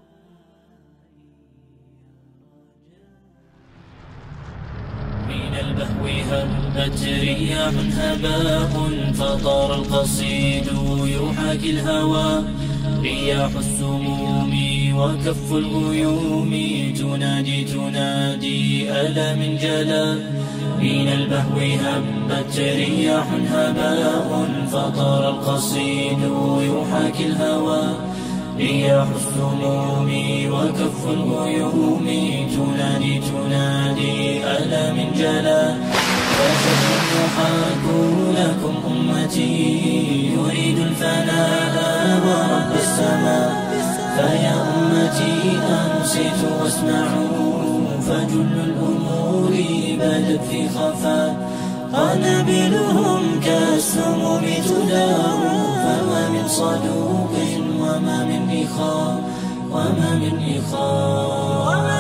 هبت رياح هباء فطار القصيد يحاكي الهوى رياح السموم وكف الغيوم تنادي تنادي ألا من جلا من البهو هبت رياح هباء فطار القصيد يحاكي الهوى رياح السموم وكف الغيوم تنادي تنادي ألا من جلا فشهد يحاك لكم أمتي يريد الفناء ورب السماء فيا أمتي أنصتوا واسمعوا فجل الأمور بدت في خفاء قنابلهم كالسموم تدار فما من صدوق وما من إخاء وما من إخاء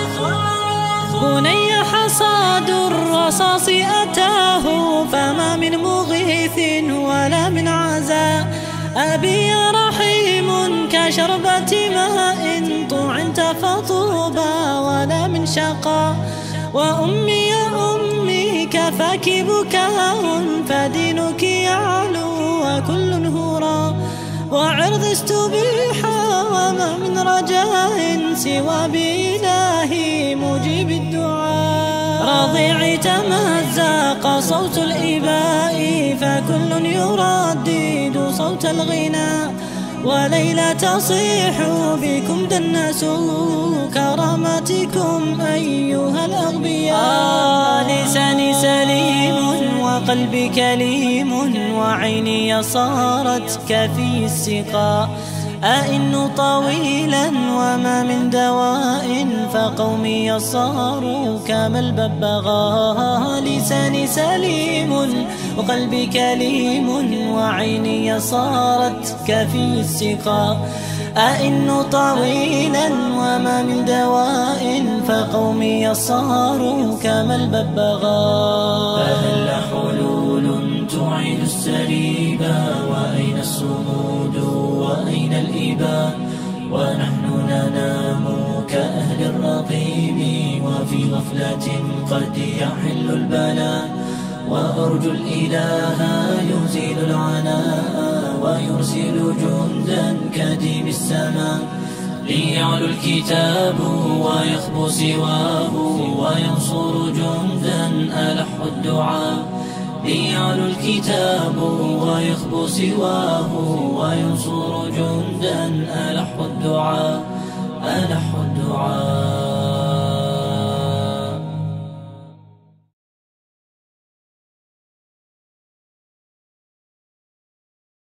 بني حصاد الرصاص أتاه فما من مغيث ولا من عزاء أبي رحيم كشربة ماء طعنت فطوبى ولا من شقاء وأمي يا أمي كفاك بكاء فدينك يعلو وكل هرى وعرض استبيحا وما من رجاء سوى بإلهي مجيب الدعاء رضيعي تمزق صوت الإباء فكل يردد صوت الغناء وليلى تصيح بكم دنسوا كرامتكم أيها الأغبياء آه لساني سليم وقلبي كليم وعيني صارت كفي السقاء أئن طويلا وما من دواء فقومي صاروا كما الببغاء لساني سليم وقلبي كليم وعيني صارت كفي السقاء أئن طويلا وما من دواء فقومي صاروا كما الببغاء فهل حلول تعيد السريبا وأين الصمود وأين الإباء ونحن ننام كأهل الرقيب وفي غفلة قد يحل البلاء وأرجو الإله يزيل العناء ويرسل جندا كديم السماء ليعلو الكتاب ويخبو سواه وينصر جندا ألح الدعاء ليعلو الكتاب ويخبو سواه وينصر جندا ألح الدعاء ألح